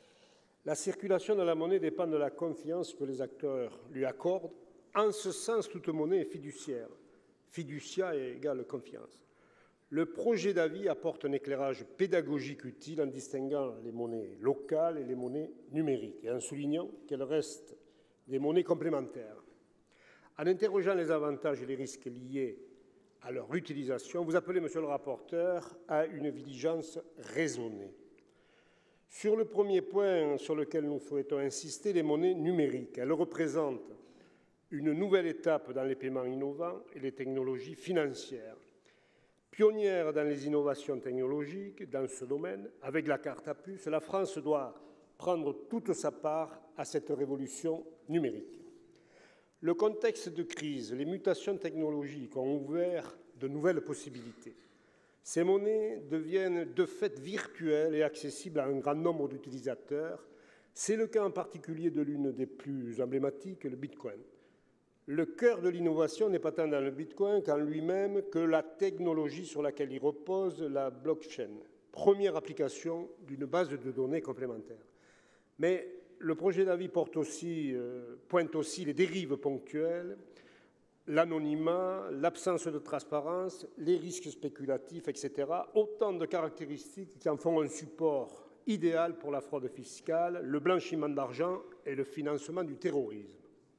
Speaker 9: La circulation de la monnaie dépend de la confiance que les acteurs lui accordent. En ce sens, toute monnaie est fiduciaire. Fiducia égale confiance. Le projet d'avis apporte un éclairage pédagogique utile en distinguant les monnaies locales et les monnaies numériques et en soulignant qu'elles restent des monnaies complémentaires. En interrogeant les avantages et les risques liés à leur utilisation, vous appelez, monsieur le rapporteur, à une vigilance raisonnée. Sur le premier point sur lequel nous souhaitons insister, les monnaies numériques. Elles représentent une nouvelle étape dans les paiements innovants et les technologies financières. Pionnière dans les innovations technologiques dans ce domaine, avec la carte à puce, la France doit prendre toute sa part à cette révolution numérique. Le contexte de crise, les mutations technologiques ont ouvert de nouvelles possibilités. Ces monnaies deviennent de fait virtuelles et accessibles à un grand nombre d'utilisateurs. C'est le cas en particulier de l'une des plus emblématiques, le Bitcoin. Le cœur de l'innovation n'est pas tant dans le Bitcoin qu'en lui-même que la technologie sur laquelle il repose, la blockchain, première application d'une base de données complémentaire. Mais le projet d'avis pointe aussi les dérives ponctuelles, l'anonymat, l'absence de transparence, les risques spéculatifs, etc. Autant de caractéristiques qui en font un support idéal pour la fraude fiscale, le blanchiment d'argent et le financement du terrorisme.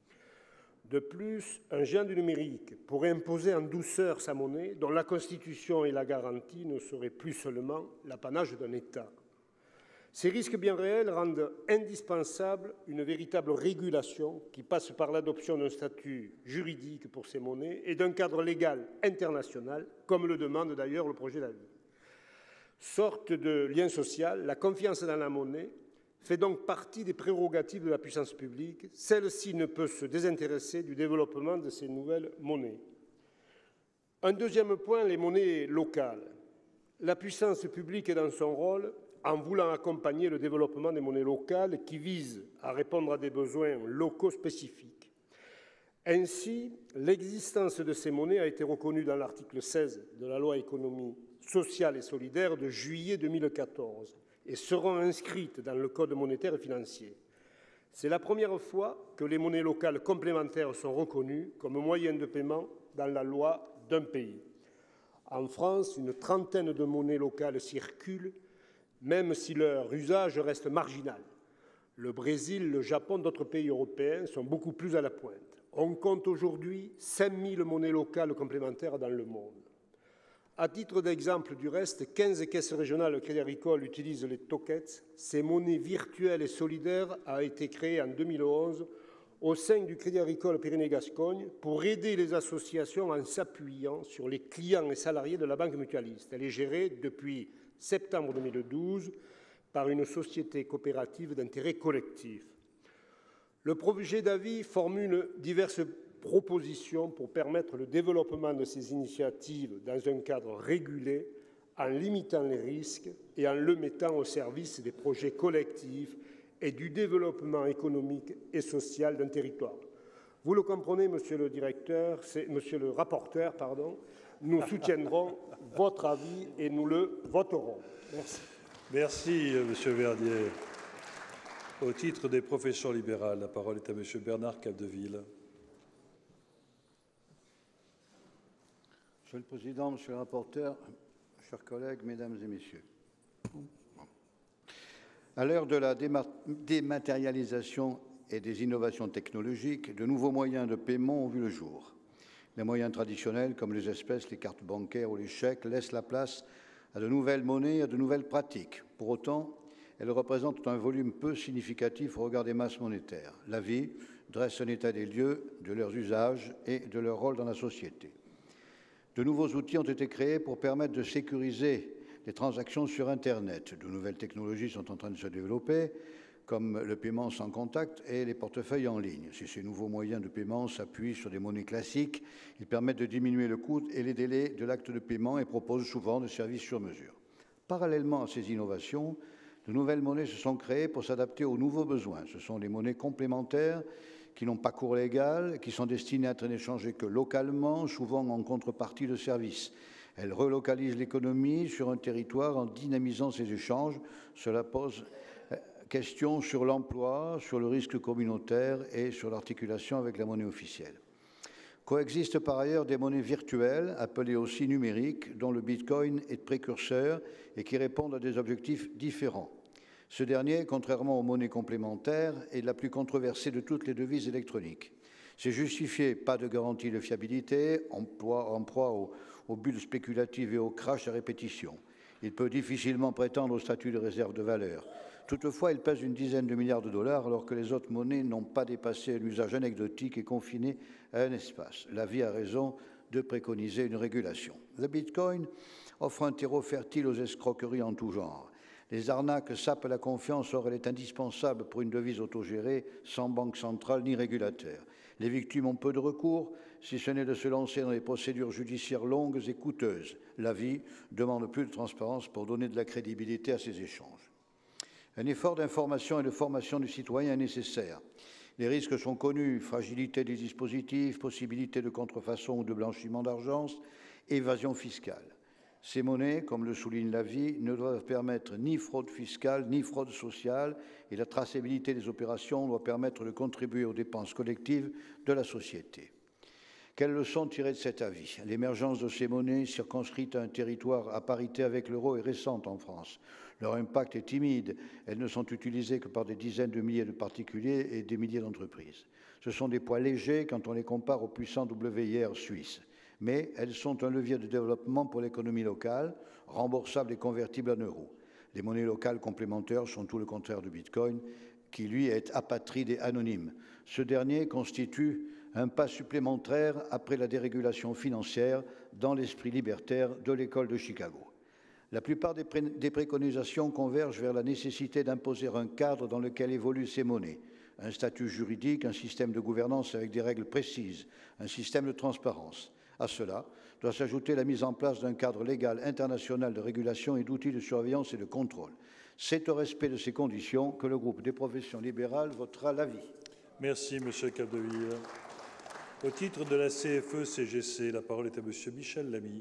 Speaker 9: De plus, un géant du numérique pourrait imposer en douceur sa monnaie, dont la constitution et la garantie ne seraient plus seulement l'apanage d'un État. Ces risques bien réels rendent indispensable une véritable régulation qui passe par l'adoption d'un statut juridique pour ces monnaies et d'un cadre légal international, comme le demande d'ailleurs le projet d'avis. Sorte de lien social, la confiance dans la monnaie fait donc partie des prérogatives de la puissance publique. Celle-ci ne peut se désintéresser du développement de ces nouvelles monnaies. Un deuxième point, les monnaies locales. La puissance publique est dans son rôle en voulant accompagner le développement des monnaies locales qui visent à répondre à des besoins locaux spécifiques. Ainsi, l'existence de ces monnaies a été reconnue dans l'article 16 de la loi économie sociale et solidaire de juillet 2014 et seront inscrites dans le Code monétaire et financier. C'est la première fois que les monnaies locales complémentaires sont reconnues comme moyen de paiement dans la loi d'un pays. En France, une trentaine de monnaies locales circulent, même si leur usage reste marginal. Le Brésil, le Japon, d'autres pays européens sont beaucoup plus à la pointe. On compte aujourd'hui 5000 monnaies locales complémentaires dans le monde. À titre d'exemple du reste, 15 caisses régionales de Crédit Agricole utilisent les tokens. Ces monnaies virtuelles et solidaires ont été créées en 2011 au sein du Crédit Agricole Pyrénées-Gascogne pour aider les associations en s'appuyant sur les clients et salariés de la banque mutualiste. Elle est gérée depuis septembre 2012 par une société coopérative d'intérêt collectif. Le projet d'avis formule diverses propositions pour permettre le développement de ces initiatives dans un cadre régulé, en limitant les risques et en le mettant au service des projets collectifs et du développement économique et social d'un territoire. Vous le comprenez, monsieur le rapporteur, nous soutiendrons votre avis et nous le voterons. Merci.
Speaker 1: Merci, monsieur Verdier. Au titre des professions libérales, la parole est à monsieur Bernard Capdeville.
Speaker 10: Monsieur le Président, Monsieur le rapporteur, chers collègues, Mesdames et Messieurs. À l'heure de la dématérialisation et des innovations technologiques, de nouveaux moyens de paiement ont vu le jour. Les moyens traditionnels, comme les espèces, les cartes bancaires ou les chèques, laissent la place à de nouvelles monnaies et à de nouvelles pratiques. Pour autant, elles représentent un volume peu significatif au regard des masses monétaires. L'avis dresse un état des lieux de leurs usages et de leur rôle dans la société. De nouveaux outils ont été créés pour permettre de sécuriser les transactions sur Internet. De nouvelles technologies sont en train de se développer, comme le paiement sans contact et les portefeuilles en ligne. Si ces nouveaux moyens de paiement s'appuient sur des monnaies classiques, ils permettent de diminuer le coût et les délais de l'acte de paiement et proposent souvent des services sur mesure. Parallèlement à ces innovations, de nouvelles monnaies se sont créées pour s'adapter aux nouveaux besoins. Ce sont des monnaies complémentaires qui n'ont pas cours légal, qui sont destinées à être échangées que localement, souvent en contrepartie de services. Elles relocalisent l'économie sur un territoire en dynamisant ces échanges. Cela pose question sur l'emploi, sur le risque communautaire et sur l'articulation avec la monnaie officielle. Coexistent par ailleurs des monnaies virtuelles, appelées aussi numériques, dont le Bitcoin est précurseur et qui répondent à des objectifs différents. Ce dernier, contrairement aux monnaies complémentaires, est la plus controversée de toutes les devises électroniques. C'est justifié, pas de garantie de fiabilité, en proie aux bulles spéculatives et aux crashs à répétition. Il peut difficilement prétendre au statut de réserve de valeur. Toutefois, il pèse une dizaine de milliards de dollars alors que les autres monnaies n'ont pas dépassé un usage anecdotique et confiné à un espace. L'avis a raison de préconiser une régulation. Le Bitcoin offre un terreau fertile aux escroqueries en tout genre. Les arnaques sapent la confiance, or elle est indispensable pour une devise autogérée, sans banque centrale ni régulateur. Les victimes ont peu de recours, si ce n'est de se lancer dans des procédures judiciaires longues et coûteuses. L'avis demande plus de transparence pour donner de la crédibilité à ces échanges. Un effort d'information et de formation du citoyen est nécessaire. Les risques sont connus, fragilité des dispositifs, possibilité de contrefaçon ou de blanchiment d'argent, évasion fiscale. Ces monnaies, comme le souligne l'avis, ne doivent permettre ni fraude fiscale ni fraude sociale et la traçabilité des opérations doit permettre de contribuer aux dépenses collectives de la société. Quelles leçons tirer de cet avis? L'émergence de ces monnaies circonscrites à un territoire à parité avec l'euro est récente en France. Leur impact est timide. Elles ne sont utilisées que par des dizaines de milliers de particuliers et des milliers d'entreprises. Ce sont des poids légers quand on les compare aux puissants WIR suisses. Mais elles sont un levier de développement pour l'économie locale, remboursables et convertibles en euros. Les monnaies locales complémentaires sont tout le contraire du Bitcoin, qui lui est apatride et anonyme. Ce dernier constitue un pas supplémentaire après la dérégulation financière dans l'esprit libertaire de l'école de Chicago. La plupart des préconisations convergent vers la nécessité d'imposer un cadre dans lequel évoluent ces monnaies, un statut juridique, un système de gouvernance avec des règles précises, un système de transparence. À cela doit s'ajouter la mise en place d'un cadre légal international de régulation et d'outils de surveillance et de contrôle. C'est au respect de ces conditions que le groupe des professions libérales votera l'avis.
Speaker 1: Merci, M. Capdeville. Au titre de la CFE-CGC, la parole est à M. Michel Lamy.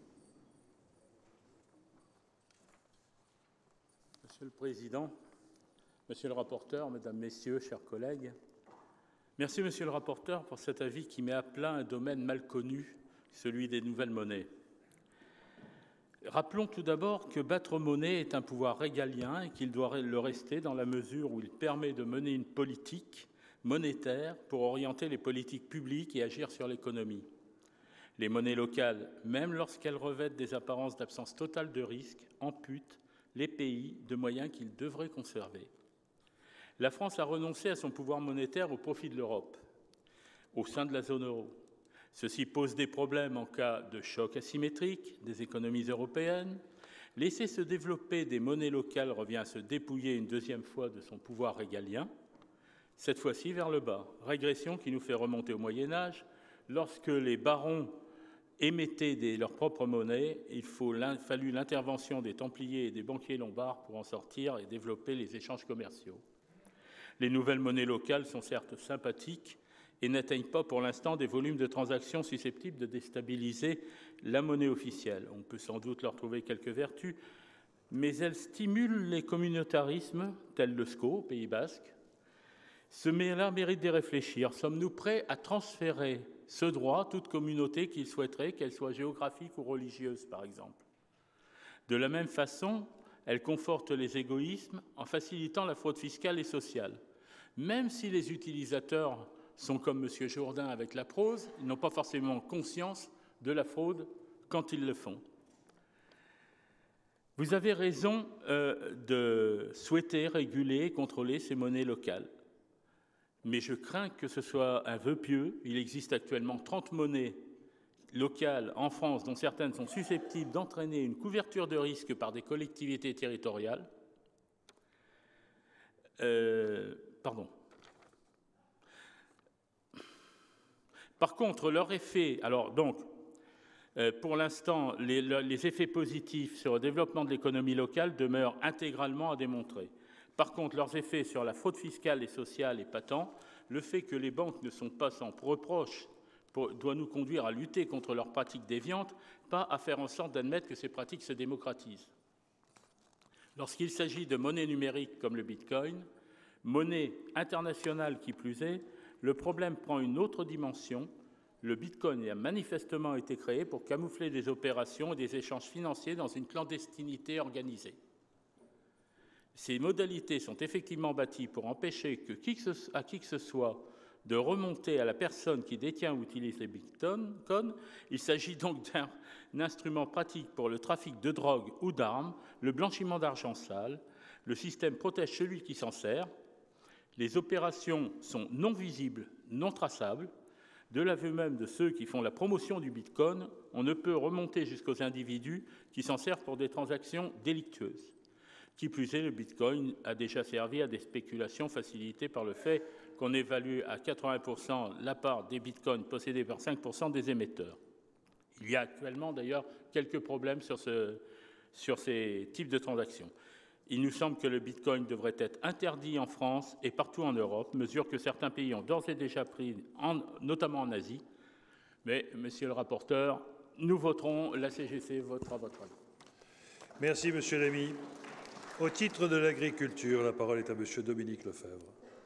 Speaker 11: Monsieur le Président, Monsieur le rapporteur, Mesdames, Messieurs, chers collègues, merci, Monsieur le rapporteur, pour cet avis qui met à plat un domaine mal connu, celui des nouvelles monnaies. Rappelons tout d'abord que battre monnaie est un pouvoir régalien et qu'il doit le rester dans la mesure où il permet de mener une politique monétaire pour orienter les politiques publiques et agir sur l'économie. Les monnaies locales, même lorsqu'elles revêtent des apparences d'absence totale de risque, amputent les pays de moyens qu'ils devraient conserver. La France a renoncé à son pouvoir monétaire au profit de l'Europe, au sein de la zone euro. Ceci pose des problèmes en cas de choc asymétrique des économies européennes. Laisser se développer des monnaies locales revient à se dépouiller une deuxième fois de son pouvoir régalien, cette fois-ci vers le bas. Régression qui nous fait remonter au Moyen-Âge, lorsque les barons émettaient leurs propres monnaies, il fallut l'intervention des Templiers et des banquiers lombards pour en sortir et développer les échanges commerciaux. Les nouvelles monnaies locales sont certes sympathiques et n'atteignent pas pour l'instant des volumes de transactions susceptibles de déstabiliser la monnaie officielle. On peut sans doute leur trouver quelques vertus, mais elles stimulent les communautarismes, tels le SCO au Pays Basque. Ce là mérite d'y réfléchir. Sommes-nous prêts à transférer ce droit à toute communauté qu'il souhaiterait, qu'elle soit géographique ou religieuse, par exemple? De la même façon, elle conforte les égoïsmes en facilitant la fraude fiscale et sociale. Même si les utilisateurs sont comme M. Jourdain avec la prose, ils n'ont pas forcément conscience de la fraude quand ils le font. Vous avez raison de souhaiter réguler et contrôler ces monnaies locales. Mais je crains que ce soit un vœu pieux. Il existe actuellement 30 monnaies locales en France, dont certaines sont susceptibles d'entraîner une couverture de risque par des collectivités territoriales. Par contre, leur effet, pour l'instant, les effets positifs sur le développement de l'économie locale demeurent intégralement à démontrer. Par contre, leurs effets sur la fraude fiscale et sociale est patent. Le fait que les banques ne sont pas sans reproche doit nous conduire à lutter contre leurs pratiques déviantes, pas à faire en sorte d'admettre que ces pratiques se démocratisent. Lorsqu'il s'agit de monnaies numériques comme le Bitcoin, monnaie internationale qui plus est, le problème prend une autre dimension. Le Bitcoin a manifestement été créé pour camoufler des opérations et des échanges financiers dans une clandestinité organisée. Ces modalités sont effectivement bâties pour empêcher qui que ce soit de remonter à la personne qui détient ou utilise les bitcoins. Il s'agit donc d'un instrument pratique pour le trafic de drogue ou d'armes, le blanchiment d'argent sale. Le système protège celui qui s'en sert. Les opérations sont non visibles, non traçables. De l'aveu même de ceux qui font la promotion du bitcoin, on ne peut remonter jusqu'aux individus qui s'en servent pour des transactions délictueuses. Qui plus est, le bitcoin a déjà servi à des spéculations facilitées par le fait qu'on évalue à 80% la part des bitcoins possédés par 5% des émetteurs. Il y a actuellement d'ailleurs quelques problèmes sur ces types de transactions. Il nous semble que le bitcoin devrait être interdit en France et partout en Europe, mesure que certains pays ont d'ores et déjà pris, notamment en Asie. Mais, monsieur le rapporteur, nous voterons, la CGC votera votre avis.
Speaker 1: Merci, monsieur Lamy. Au titre de l'agriculture, la parole est à monsieur Dominique Lefebvre.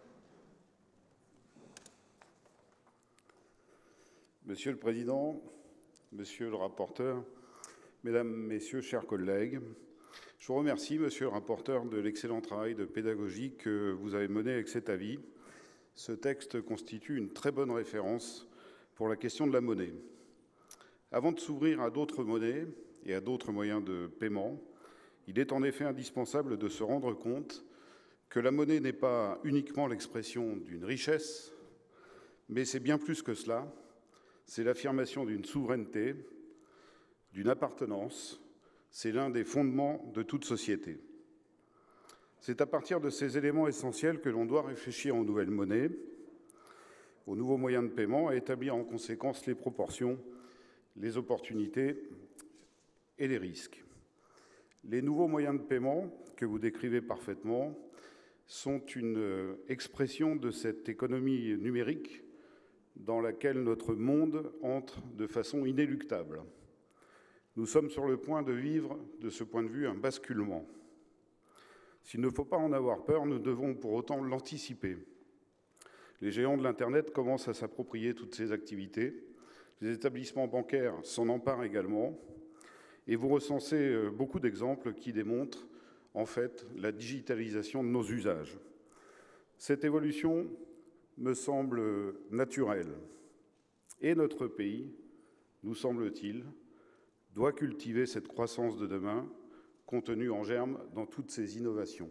Speaker 12: Monsieur le Président, monsieur le rapporteur, mesdames, messieurs, chers collègues, je vous remercie, monsieur le rapporteur, de l'excellent travail de pédagogie que vous avez mené avec cet avis. Ce texte constitue une très bonne référence pour la question de la monnaie. Avant de s'ouvrir à d'autres monnaies et à d'autres moyens de paiement, il est en effet indispensable de se rendre compte que la monnaie n'est pas uniquement l'expression d'une richesse, mais c'est bien plus que cela. C'est l'affirmation d'une souveraineté, d'une appartenance. C'est l'un des fondements de toute société. C'est à partir de ces éléments essentiels que l'on doit réfléchir aux nouvelles monnaies, aux nouveaux moyens de paiement, et établir en conséquence les proportions, les opportunités et les risques. Les nouveaux moyens de paiement que vous décrivez parfaitement sont une expression de cette économie numérique dans laquelle notre monde entre de façon inéluctable. Nous sommes sur le point de vivre, de ce point de vue, un basculement. S'il ne faut pas en avoir peur, nous devons pour autant l'anticiper. Les géants de l'Internet commencent à s'approprier toutes ces activités. Les établissements bancaires s'en emparent également. Et vous recensez beaucoup d'exemples qui démontrent, en fait, la digitalisation de nos usages. Cette évolution me semble naturelle. Et notre pays, nous semble-t-il, doit cultiver cette croissance de demain, contenue en germe dans toutes ces innovations.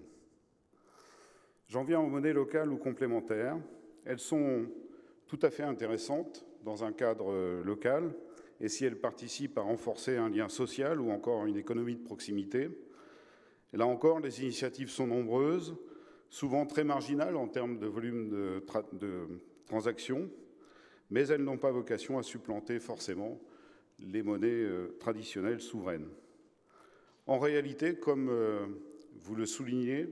Speaker 12: J'en viens aux monnaies locales ou complémentaires. Elles sont tout à fait intéressantes dans un cadre local, et si elles participent à renforcer un lien social ou encore une économie de proximité. Et là encore, les initiatives sont nombreuses, souvent très marginales en termes de volume de transactions, mais elles n'ont pas vocation à supplanter forcément les monnaies traditionnelles souveraines. En réalité, comme vous le soulignez,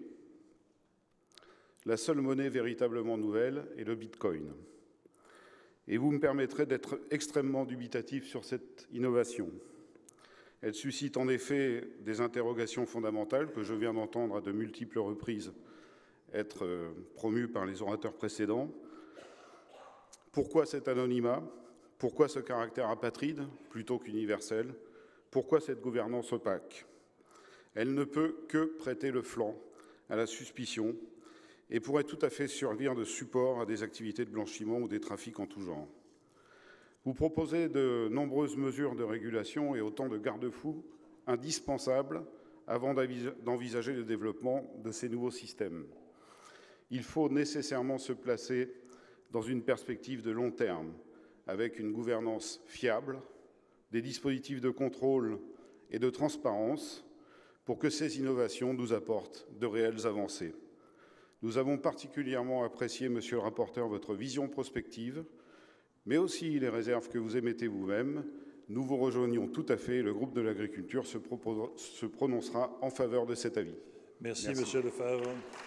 Speaker 12: la seule monnaie véritablement nouvelle est le Bitcoin. Et vous me permettrez d'être extrêmement dubitatif sur cette innovation. Elle suscite en effet des interrogations fondamentales que je viens d'entendre à de multiples reprises être promues par les orateurs précédents. Pourquoi cet anonymat? Pourquoi ce caractère apatride plutôt qu'universel? Pourquoi cette gouvernance opaque? Elle ne peut que prêter le flanc à la suspicion et pourrait tout à fait servir de support à des activités de blanchiment ou des trafics en tout genre. Vous proposez de nombreuses mesures de régulation et autant de garde-fous indispensables avant d'envisager le développement de ces nouveaux systèmes. Il faut nécessairement se placer dans une perspective de long terme, avec une gouvernance fiable, des dispositifs de contrôle et de transparence pour que ces innovations nous apportent de réelles avancées. Nous avons particulièrement apprécié, Monsieur le rapporteur, votre vision prospective, mais aussi les réserves que vous émettez vous-même. Nous vous rejoignons tout à fait. Le groupe de l'agriculture se prononcera en faveur de cet avis.
Speaker 1: Merci. Monsieur Lefebvre.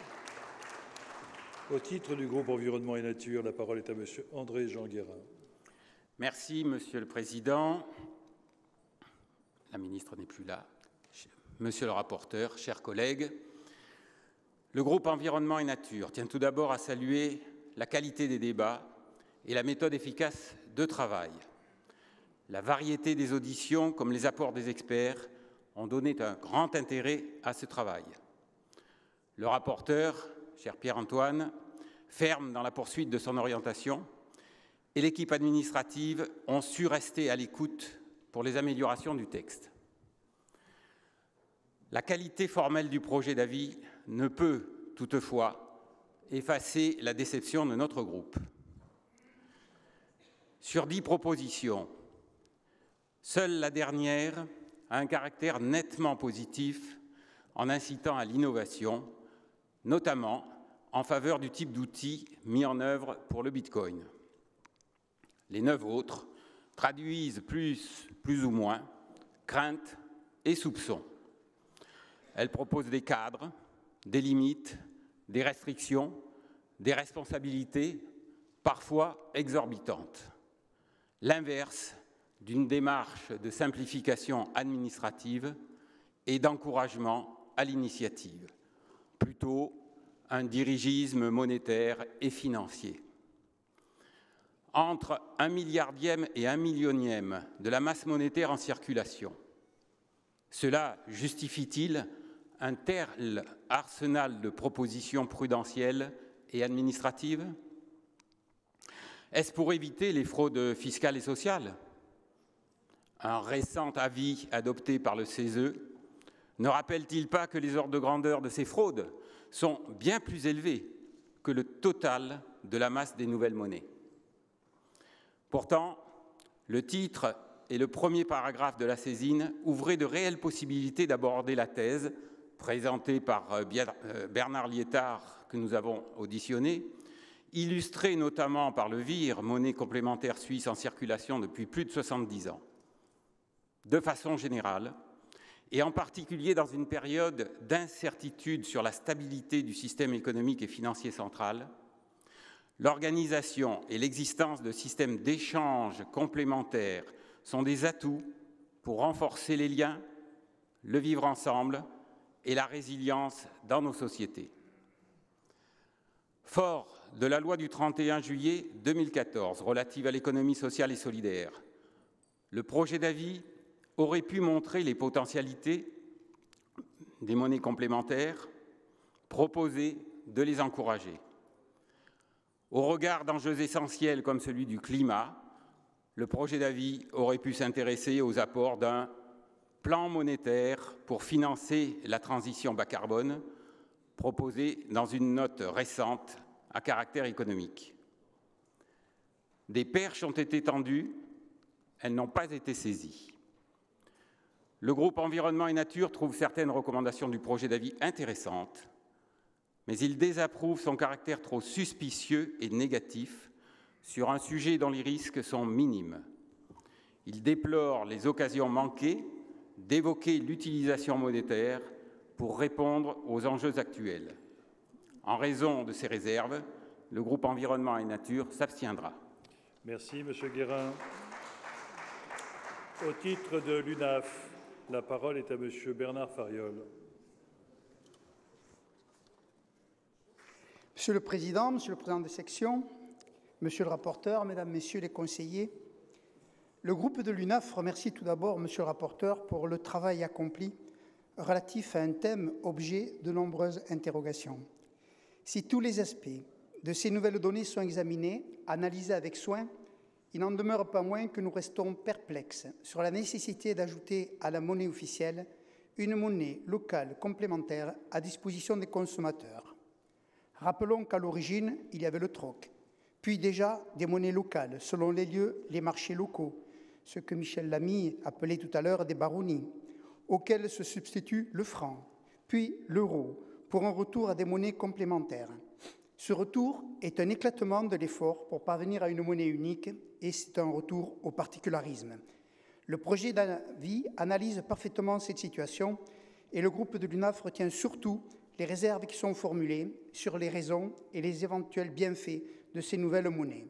Speaker 1: Au titre du groupe Environnement et Nature, la parole est à Monsieur André-Jean Guérin.
Speaker 13: Merci, Monsieur le Président. La ministre n'est plus là. Monsieur le rapporteur, chers collègues, le groupe Environnement et Nature tient tout d'abord à saluer la qualité des débats et la méthode efficace de travail. La variété des auditions, comme les apports des experts, ont donné un grand intérêt à ce travail. Le rapporteur, cher Pierre-Antoine, ferme dans la poursuite de son orientation et l'équipe administrative ont su rester à l'écoute pour les améliorations du texte. La qualité formelle du projet d'avis ne peut, toutefois, effacer la déception de notre groupe. Sur 10 propositions, seule la dernière a un caractère nettement positif en incitant à l'innovation, notamment en faveur du type d'outils mis en œuvre pour le Bitcoin. Les 9 autres traduisent plus ou moins craintes et soupçons. Elles proposent des cadres, des limites, des restrictions, des responsabilités, parfois exorbitantes. L'inverse d'une démarche de simplification administrative et d'encouragement à l'initiative, plutôt un dirigisme monétaire et financier. Entre 1 milliardième et 1 millionième de la masse monétaire en circulation, cela justifie-t-il un tel arsenal de propositions prudentielles et administratives? Est-ce pour éviter les fraudes fiscales et sociales? Un récent avis adopté par le CESE ne rappelle-t-il pas que les ordres de grandeur de ces fraudes sont bien plus élevés que le total de la masse des nouvelles monnaies? Pourtant, le titre et le premier paragraphe de la saisine ouvraient de réelles possibilités d'aborder la thèse présentée par Bernard Liétard, que nous avons auditionné, illustrée notamment par le VIR, monnaie complémentaire suisse en circulation depuis plus de 70 ans. De façon générale, et en particulier dans une période d'incertitude sur la stabilité du système économique et financier central, l'organisation et l'existence de systèmes d'échange complémentaires sont des atouts pour renforcer les liens, le vivre ensemble et la résilience dans nos sociétés. Fort de la loi du 31 juillet 2014 relative à l'économie sociale et solidaire, le projet d'avis aurait pu montrer les potentialités des monnaies complémentaires, proposer de les encourager. Au regard d'enjeux essentiels comme celui du climat, le projet d'avis aurait pu s'intéresser aux apports d'un plan monétaire pour financer la transition bas carbone, proposé dans une note récente à caractère économique. Des perches ont été tendues, elles n'ont pas été saisies. Le groupe Environnement et Nature trouve certaines recommandations du projet d'avis intéressantes, mais il désapprouve son caractère trop suspicieux et négatif sur un sujet dont les risques sont minimes. Il déplore les occasions manquées d'évoquer l'utilisation monétaire pour répondre aux enjeux actuels. En raison de ces réserves, le groupe Environnement et Nature s'abstiendra.
Speaker 1: Merci, Monsieur Guérin. Au titre de l'UNAF, la parole est à Monsieur Bernard Fariol.
Speaker 14: Monsieur le Président de section, Monsieur le rapporteur, Mesdames, Messieurs les conseillers, le groupe de l'UNAF remercie tout d'abord Monsieur le rapporteur pour le travail accompli relatif à un thème objet de nombreuses interrogations. Si tous les aspects de ces nouvelles données sont examinés, analysés avec soin, il n'en demeure pas moins que nous restons perplexes sur la nécessité d'ajouter à la monnaie officielle une monnaie locale complémentaire à disposition des consommateurs. Rappelons qu'à l'origine, il y avait le troc, puis déjà des monnaies locales, selon les lieux, les marchés locaux, ce que Michel Lamy appelait tout à l'heure des baronnies, auxquelles se substitue le franc, puis l'euro, pour un retour à des monnaies complémentaires. Ce retour est un éclatement de l'effort pour parvenir à une monnaie unique et c'est un retour au particularisme. Le projet d'avis analyse parfaitement cette situation et le groupe de l'UNAF retient surtout les réserves qui sont formulées sur les raisons et les éventuels bienfaits de ces nouvelles monnaies.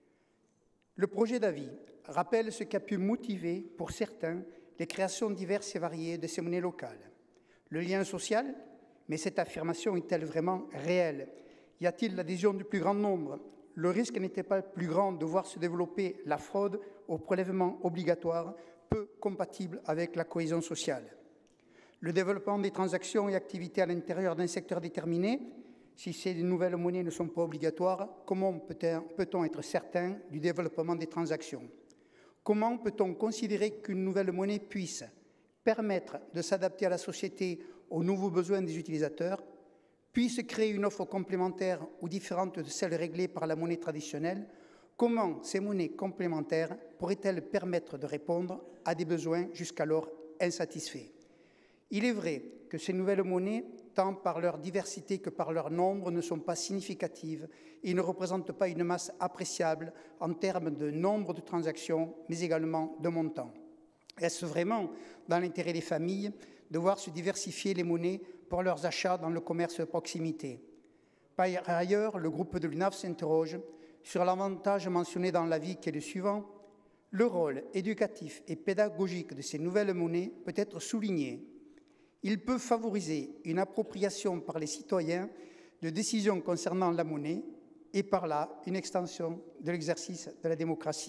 Speaker 14: Le projet d'avis rappelle ce qui a pu motiver, pour certains, les créations diverses et variées de ces monnaies locales. Le lien social, mais cette affirmation est-elle vraiment réelle? Y a-t-il l'adhésion du plus grand nombre? Le risque n'était pas plus grand de voir se développer la fraude au prélèvement obligatoire, peu compatible avec la cohésion sociale. Le développement des transactions et activités à l'intérieur d'un secteur déterminé, si ces nouvelles monnaies ne sont pas obligatoires, comment peut-on être certain du développement des transactions? Comment peut-on considérer qu'une nouvelle monnaie puisse permettre de s'adapter à la société aux nouveaux besoins des utilisateurs, puisse créer une offre complémentaire ou différente de celle réglée par la monnaie traditionnelle? Comment ces monnaies complémentaires pourraient-elles permettre de répondre à des besoins jusqu'alors insatisfaits? Il est vrai que ces nouvelles monnaies, tant par leur diversité que par leur nombre, ne sont pas significatives et ne représentent pas une masse appréciable en termes de nombre de transactions, mais également de montant. Est-ce vraiment dans l'intérêt des familles de voir se diversifier les monnaies pour leurs achats dans le commerce de proximité? Par ailleurs, le groupe de l'UNAF s'interroge sur l'avantage mentionné dans l'avis qui est le suivant. Le rôle éducatif et pédagogique de ces nouvelles monnaies peut être souligné. Il peut favoriser une appropriation par les citoyens de décisions concernant la monnaie et par là une extension de l'exercice de la démocratie.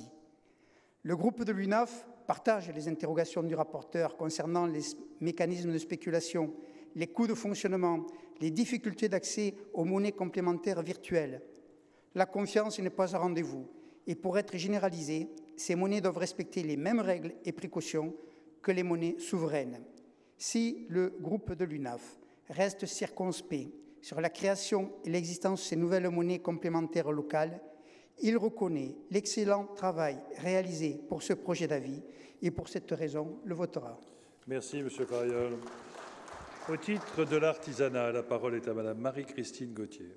Speaker 14: Le groupe de l'UNAF partage les interrogations du rapporteur concernant les mécanismes de spéculation, les coûts de fonctionnement, les difficultés d'accès aux monnaies complémentaires virtuelles. La confiance n'est pas au rendez-vous et pour être généralisée, ces monnaies doivent respecter les mêmes règles et précautions que les monnaies souveraines. Si le groupe de l'UNAF reste circonspect sur la création et l'existence de ces nouvelles monnaies complémentaires locales, il reconnaît l'excellent travail réalisé pour ce projet d'avis et pour cette raison le votera.
Speaker 1: Merci, M. Fariol. Au titre de l'artisanat, la parole est à Mme Marie-Christine Gauthier.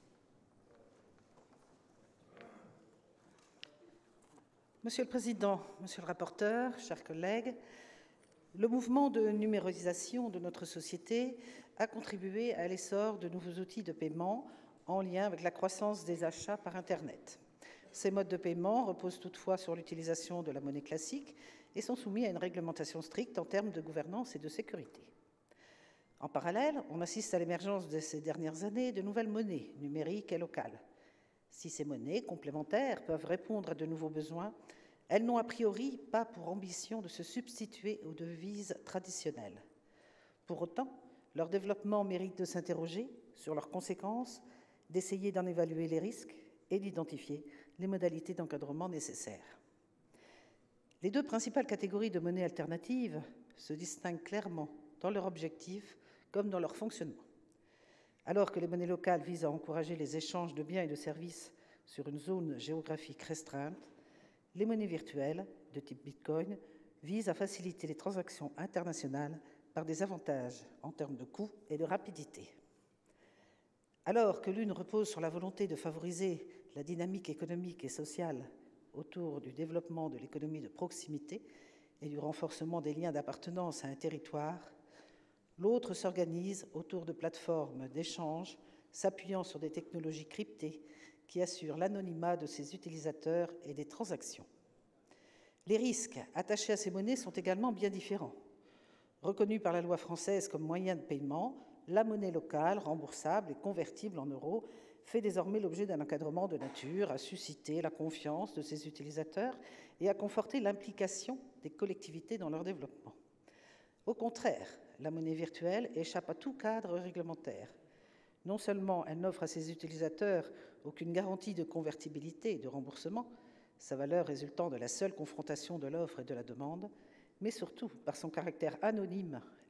Speaker 15: Monsieur le Président, Monsieur le rapporteur, chers collègues, le mouvement de numérisation de notre société a contribué à l'essor de nouveaux outils de paiement en lien avec la croissance des achats par Internet. Ces modes de paiement reposent toutefois sur l'utilisation de la monnaie classique et sont soumis à une réglementation stricte en termes de gouvernance et de sécurité. En parallèle, on assiste à l'émergence de ces dernières années de nouvelles monnaies numériques et locales. Si ces monnaies complémentaires peuvent répondre à de nouveaux besoins, elles n'ont a priori pas pour ambition de se substituer aux devises traditionnelles. Pour autant, leur développement mérite de s'interroger sur leurs conséquences, d'essayer d'en évaluer les risques et d'identifier les modalités d'encadrement nécessaires. Les deux principales catégories de monnaies alternatives se distinguent clairement dans leur objectif comme dans leur fonctionnement. Alors que les monnaies locales visent à encourager les échanges de biens et de services sur une zone géographique restreinte, les monnaies virtuelles, de type Bitcoin, visent à faciliter les transactions internationales par des avantages en termes de coût et de rapidité. Alors que l'une repose sur la volonté de favoriser la dynamique économique et sociale autour du développement de l'économie de proximité et du renforcement des liens d'appartenance à un territoire, l'autre s'organise autour de plateformes d'échange s'appuyant sur des technologies cryptées qui assurent l'anonymat de ses utilisateurs et des transactions. Les risques attachés à ces monnaies sont également bien différents. Reconnue par la loi française comme moyen de paiement, la monnaie locale, remboursable et convertible en euros, fait désormais l'objet d'un encadrement de nature à susciter la confiance de ses utilisateurs et à conforter l'implication des collectivités dans leur développement. Au contraire, la monnaie virtuelle échappe à tout cadre réglementaire. Non seulement elle n'offre à ses utilisateurs aucune garantie de convertibilité et de remboursement, sa valeur résultant de la seule confrontation de l'offre et de la demande, mais surtout, par son caractère anonyme,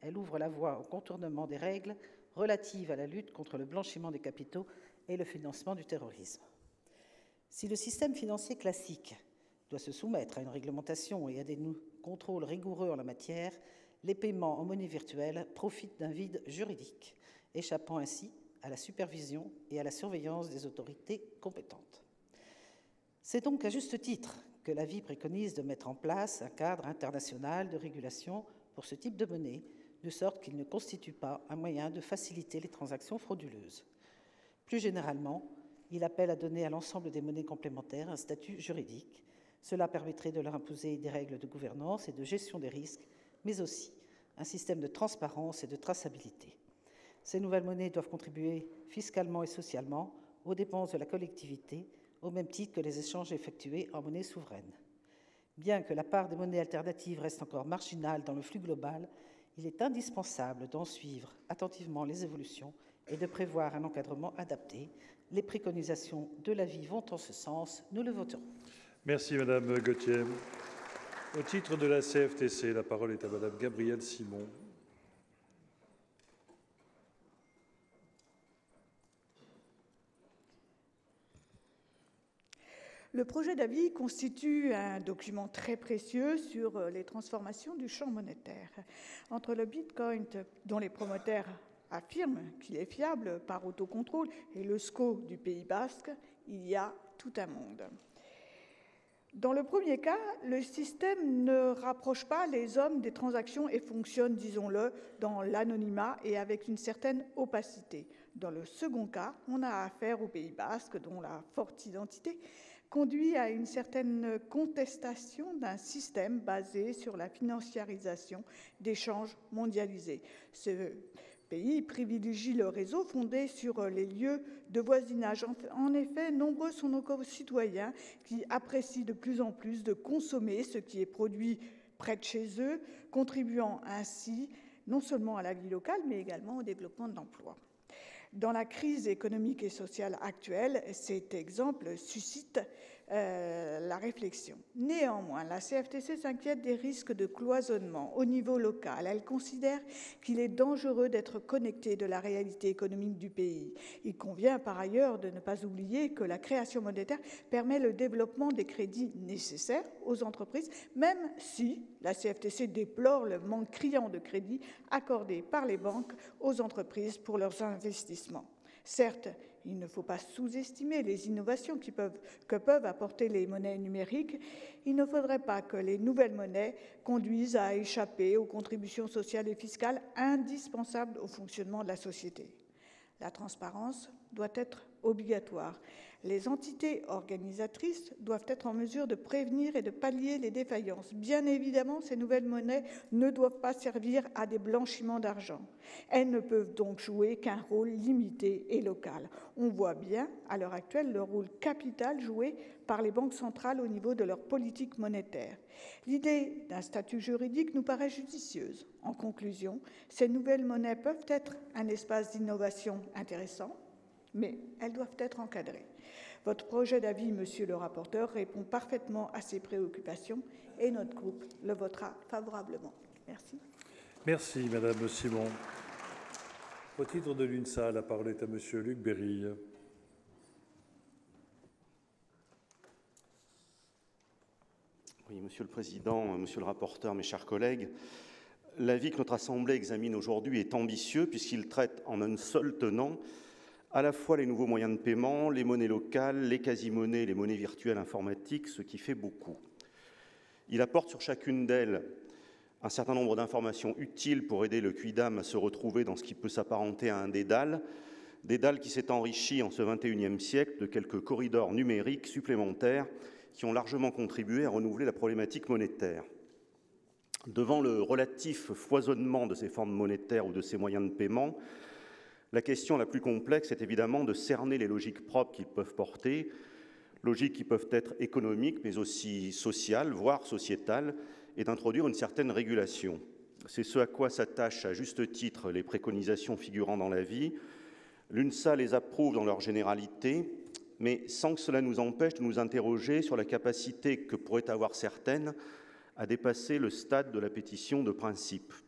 Speaker 15: elle ouvre la voie au contournement des règles relatives à la lutte contre le blanchiment des capitaux et le financement du terrorisme. Si le système financier classique doit se soumettre à une réglementation et à des contrôles rigoureux en la matière, les paiements en monnaie virtuelle profitent d'un vide juridique, échappant ainsi à la supervision et à la surveillance des autorités compétentes. C'est donc à juste titre que l'avis préconise de mettre en place un cadre international de régulation pour ce type de monnaie, de sorte qu'il ne constitue pas un moyen de faciliter les transactions frauduleuses. Plus généralement, il appelle à donner à l'ensemble des monnaies complémentaires un statut juridique. Cela permettrait de leur imposer des règles de gouvernance et de gestion des risques, mais aussi un système de transparence et de traçabilité. Ces nouvelles monnaies doivent contribuer fiscalement et socialement aux dépenses de la collectivité, au même titre que les échanges effectués en monnaie souveraine. Bien que la part des monnaies alternatives reste encore marginale dans le flux global, il est indispensable d'en suivre attentivement les évolutions et de prévoir un encadrement adapté. Les préconisations de l'avis vont en ce sens. Nous le voterons.
Speaker 1: Merci Madame Gauthier. Au titre de la CFTC, la parole est à Madame Gabrielle Simon.
Speaker 16: Le projet d'avis constitue un document très précieux sur les transformations du champ monétaire. Entre le Bitcoin, dont les promoteurs affirment qu'il est fiable par autocontrôle, et le SCO du Pays basque, il y a tout un monde. Dans le premier cas, le système ne rapproche pas les hommes des transactions et fonctionne, disons-le, dans l'anonymat et avec une certaine opacité. Dans le second cas, on a affaire au Pays basque, dont la forte identité conduit à une certaine contestation d'un système basé sur la financiarisation d'échanges mondialisés. Ce pays privilégie le réseau fondé sur les lieux de voisinage. En effet, nombreux sont nos concitoyens qui apprécient de plus en plus de consommer ce qui est produit près de chez eux, contribuant ainsi non seulement à la vie locale, mais également au développement de l'emploi. Dans la crise économique et sociale actuelle, cet exemple suscite la réflexion. Néanmoins, la CFTC s'inquiète des risques de cloisonnement au niveau local. Elle considère qu'il est dangereux d'être connecté de la réalité économique du pays. Il convient par ailleurs de ne pas oublier que la création monétaire permet le développement des crédits nécessaires aux entreprises, même si la CFTC déplore le manque criant de crédits accordés par les banques aux entreprises pour leurs investissements. Certes, il ne faut pas sous-estimer les innovations que peuvent apporter les monnaies numériques. Il ne faudrait pas que les nouvelles monnaies conduisent à échapper aux contributions sociales et fiscales indispensables au fonctionnement de la société. La transparence doit être obligatoire. Les entités organisatrices doivent être en mesure de prévenir et de pallier les défaillances. Bien évidemment, ces nouvelles monnaies ne doivent pas servir à des blanchiments d'argent. Elles ne peuvent donc jouer qu'un rôle limité et local. On voit bien, à l'heure actuelle, le rôle capital joué par les banques centrales au niveau de leur politique monétaire. L'idée d'un statut juridique nous paraît judicieuse. En conclusion, ces nouvelles monnaies peuvent être un espace d'innovation intéressant, mais elles doivent être encadrées. Votre projet d'avis, monsieur le rapporteur, répond parfaitement à ces préoccupations et notre groupe le votera favorablement. Merci.
Speaker 1: Merci, Madame Simon. Au titre de l'UNSA, la parole est à monsieur Luc Berrille.
Speaker 17: Oui, Monsieur le Président, Monsieur le rapporteur, mes chers collègues, l'avis que notre Assemblée examine aujourd'hui est ambitieux puisqu'il traite en un seul tenant à la fois les nouveaux moyens de paiement, les monnaies locales, les quasi-monnaies, les monnaies virtuelles informatiques, ce qui fait beaucoup. Il apporte sur chacune d'elles un certain nombre d'informations utiles pour aider le quidam à se retrouver dans ce qui peut s'apparenter à un dédale qui s'est enrichi en ce XXIe siècle de quelques corridors numériques supplémentaires qui ont largement contribué à renouveler la problématique monétaire. Devant le relatif foisonnement de ces formes monétaires ou de ces moyens de paiement, la question la plus complexe est évidemment de cerner les logiques propres qu'ils peuvent porter, logiques qui peuvent être économiques, mais aussi sociales, voire sociétales, et d'introduire une certaine régulation. C'est ce à quoi s'attachent à juste titre les préconisations figurant dans l'avis. L'UNSA les approuve dans leur généralité, mais sans que cela nous empêche de nous interroger sur la capacité que pourraient avoir certaines à dépasser le stade de la pétition de principe.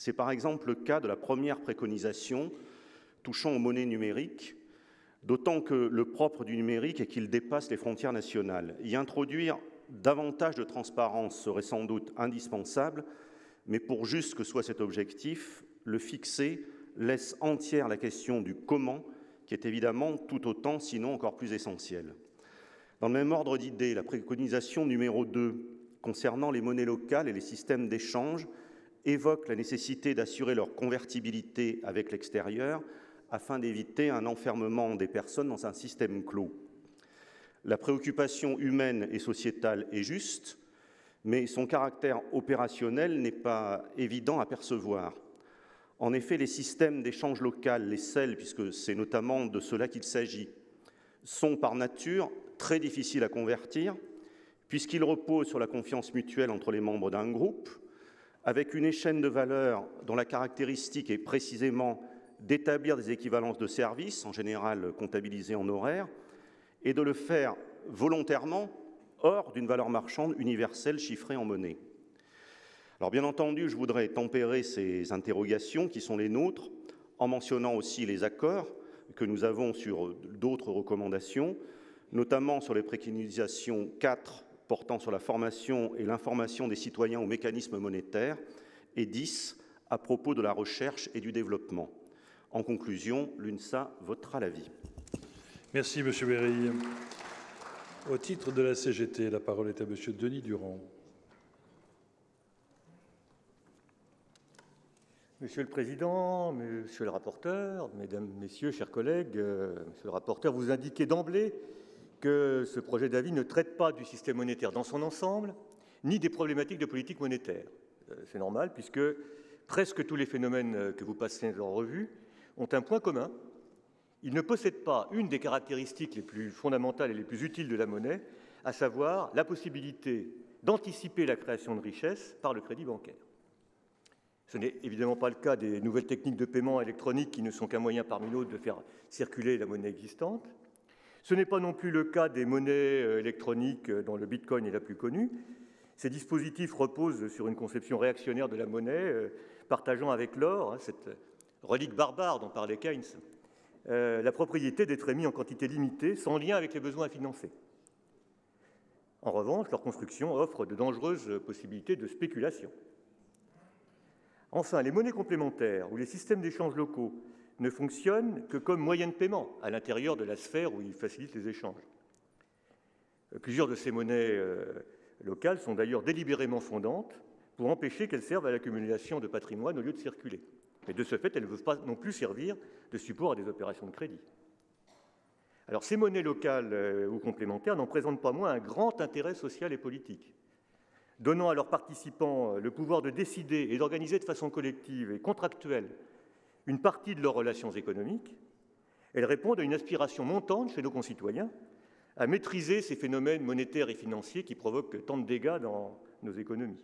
Speaker 17: C'est par exemple le cas de la première préconisation touchant aux monnaies numériques, d'autant que le propre du numérique est qu'il dépasse les frontières nationales. Y introduire davantage de transparence serait sans doute indispensable, mais pour juste que soit cet objectif, le fixer laisse entière la question du comment, qui est évidemment tout autant, sinon encore plus essentielle. Dans le même ordre d'idées, la préconisation numéro 2 concernant les monnaies locales et les systèmes d'échange évoque la nécessité d'assurer leur convertibilité avec l'extérieur afin d'éviter un enfermement des personnes dans un système clos. La préoccupation humaine et sociétale est juste, mais son caractère opérationnel n'est pas évident à percevoir. En effet, les systèmes d'échange local, les CEL, puisque c'est notamment de cela qu'il s'agit, sont par nature très difficiles à convertir, puisqu'ils reposent sur la confiance mutuelle entre les membres d'un groupe, avec une échelle de valeur dont la caractéristique est précisément d'établir des équivalences de services, en général comptabilisées en horaires, et de le faire volontairement hors d'une valeur marchande universelle chiffrée en monnaie. Alors bien entendu, je voudrais tempérer ces interrogations qui sont les nôtres, en mentionnant aussi les accords que nous avons sur d'autres recommandations, notamment sur les préconisations 4 portant sur la formation et l'information des citoyens aux mécanismes monétaires, et 10 à propos de la recherche et du développement. En conclusion, l'UNSA votera l'avis.
Speaker 1: Merci, M. Berry. Au titre de la CGT, la parole est à M. Denis Durand.
Speaker 18: Monsieur le Président, Monsieur le rapporteur, Mesdames, Messieurs, chers collègues, Monsieur le rapporteur, vous indiquez d'emblée que ce projet d'avis ne traite pas du système monétaire dans son ensemble, ni des problématiques de politique monétaire. C'est normal, puisque presque tous les phénomènes que vous passez en revue ont un point commun. Ils ne possèdent pas une des caractéristiques les plus fondamentales et les plus utiles de la monnaie, à savoir la possibilité d'anticiper la création de richesses par le crédit bancaire. Ce n'est évidemment pas le cas des nouvelles techniques de paiement électronique qui ne sont qu'un moyen parmi d'autres de faire circuler la monnaie existante. Ce n'est pas non plus le cas des monnaies électroniques dont le Bitcoin est la plus connue. Ces dispositifs reposent sur une conception réactionnaire de la monnaie, partageant avec l'or, cette relique barbare dont parlait Keynes, la propriété d'être émis en quantité limitée, sans lien avec les besoins à financer. En revanche, leur construction offre de dangereuses possibilités de spéculation. Enfin, les monnaies complémentaires ou les systèmes d'échange locaux ne fonctionnent que comme moyen de paiement à l'intérieur de la sphère où ils facilitent les échanges. Plusieurs de ces monnaies locales sont d'ailleurs délibérément fondantes pour empêcher qu'elles servent à l'accumulation de patrimoine au lieu de circuler. Mais de ce fait, elles ne peuvent pas non plus servir de support à des opérations de crédit. Alors, ces monnaies locales ou complémentaires n'en présentent pas moins un grand intérêt social et politique, donnant à leurs participants le pouvoir de décider et d'organiser de façon collective et contractuelle une partie de leurs relations économiques. Elles répondent à une aspiration montante chez nos concitoyens à maîtriser ces phénomènes monétaires et financiers qui provoquent tant de dégâts dans nos économies.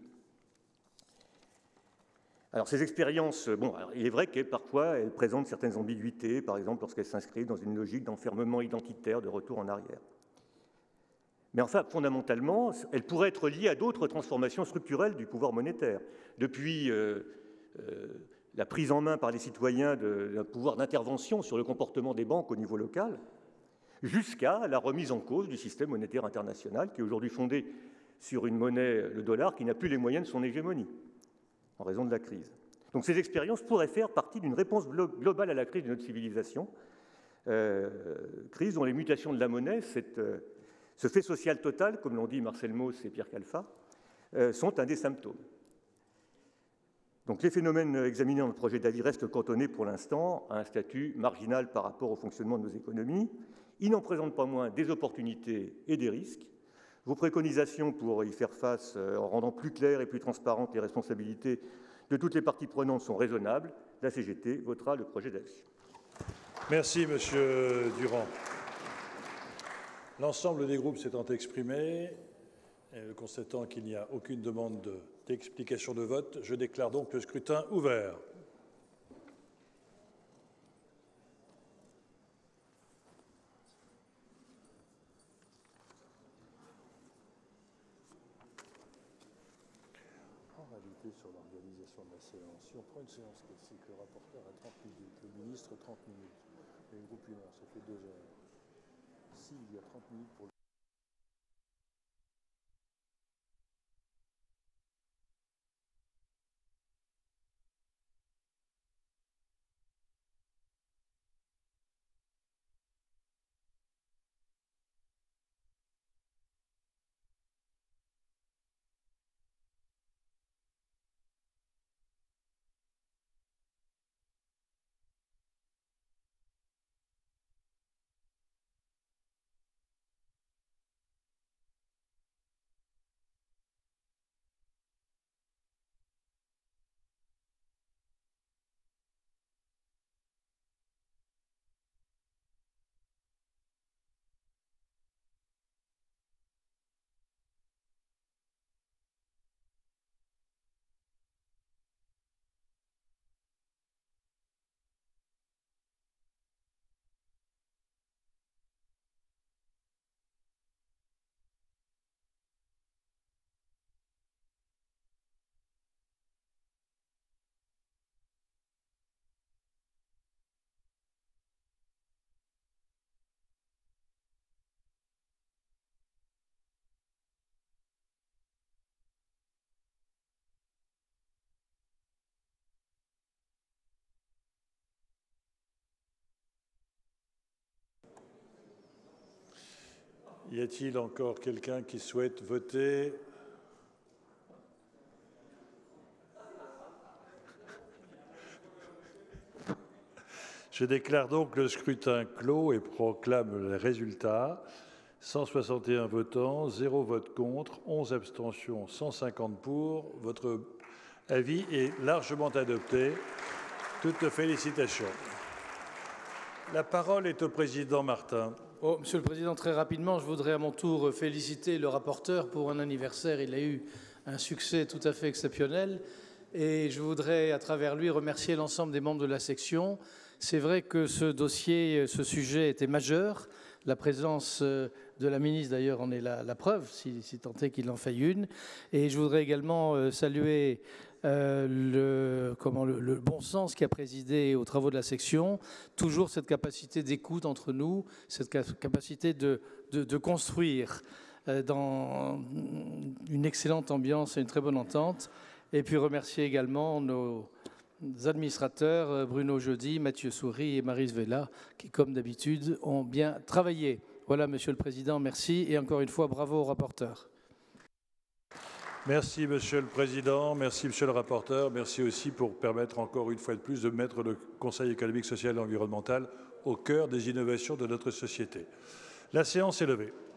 Speaker 18: Alors, ces expériences, il est vrai que parfois elles présentent certaines ambiguïtés, par exemple lorsqu'elles s'inscrivent dans une logique d'enfermement identitaire, de retour en arrière. Mais enfin, fondamentalement, elles pourraient être liées à d'autres transformations structurelles du pouvoir monétaire. Depuis la prise en main par les citoyens d'un pouvoir d'intervention sur le comportement des banques au niveau local, jusqu'à la remise en cause du système monétaire international, qui est aujourd'hui fondé sur une monnaie, le dollar, qui n'a plus les moyens de son hégémonie, en raison de la crise. Donc ces expériences pourraient faire partie d'une réponse globale à la crise de notre civilisation, crise dont les mutations de la monnaie, ce fait social total, comme l'ont dit Marcel Mauss et Pierre Calfa, sont un des symptômes. Donc les phénomènes examinés dans le projet d'avis restent cantonnés pour l'instant à un statut marginal par rapport au fonctionnement de nos économies. Ils n'en présentent pas moins des opportunités et des risques. Vos préconisations pour y faire face, en rendant plus claires et plus transparentes les responsabilités de toutes les parties prenantes, sont raisonnables. La CGT votera le projet d'avis.
Speaker 1: Merci, Monsieur Durand. L'ensemble des groupes s'étant exprimés, constatant qu'il n'y a aucune demande d'explication de vote, je déclare donc le scrutin ouvert. discuter sur l'organisation de la séance. Si on prend une séance classique, le rapporteur a 30 minutes, le ministre 30 minutes, et le groupe 1 heure, ça fait 2 heures. S'il y a 30 minutes pour le... Y a-t-il encore quelqu'un qui souhaite voter? Je déclare donc le scrutin clos et proclame les résultats. 161 votants, 0 vote contre, 11 abstentions, 150 pour. Votre avis est largement adopté. Toutes félicitations. La parole est au président Martin.
Speaker 2: Monsieur le Président, très rapidement, je voudrais à mon tour féliciter le rapporteur pour un anniversaire. Il a eu un succès tout à fait exceptionnel et je voudrais à travers lui remercier l'ensemble des membres de la section. C'est vrai que ce dossier, ce sujet était majeur. La présence de la ministre, d'ailleurs, en est la preuve, si tant est qu'il en fait une. Et je voudrais également saluer le bon sens qui a présidé aux travaux de la section, toujours cette capacité d'écoute entre nous, cette capacité de construire dans une excellente ambiance et une très bonne entente. Et puis remercier également nos administrateurs, Bruno Jeudi, Mathieu Souris et Maryse Vella, qui, comme d'habitude, ont bien travaillé. Voilà, Monsieur le Président, merci. Et encore une fois, bravo au rapporteur.
Speaker 1: Merci, Monsieur le Président. Merci, Monsieur le rapporteur. Merci aussi pour permettre encore une fois de plus de mettre le Conseil économique, social et environnemental au cœur des innovations de notre société. La séance est levée.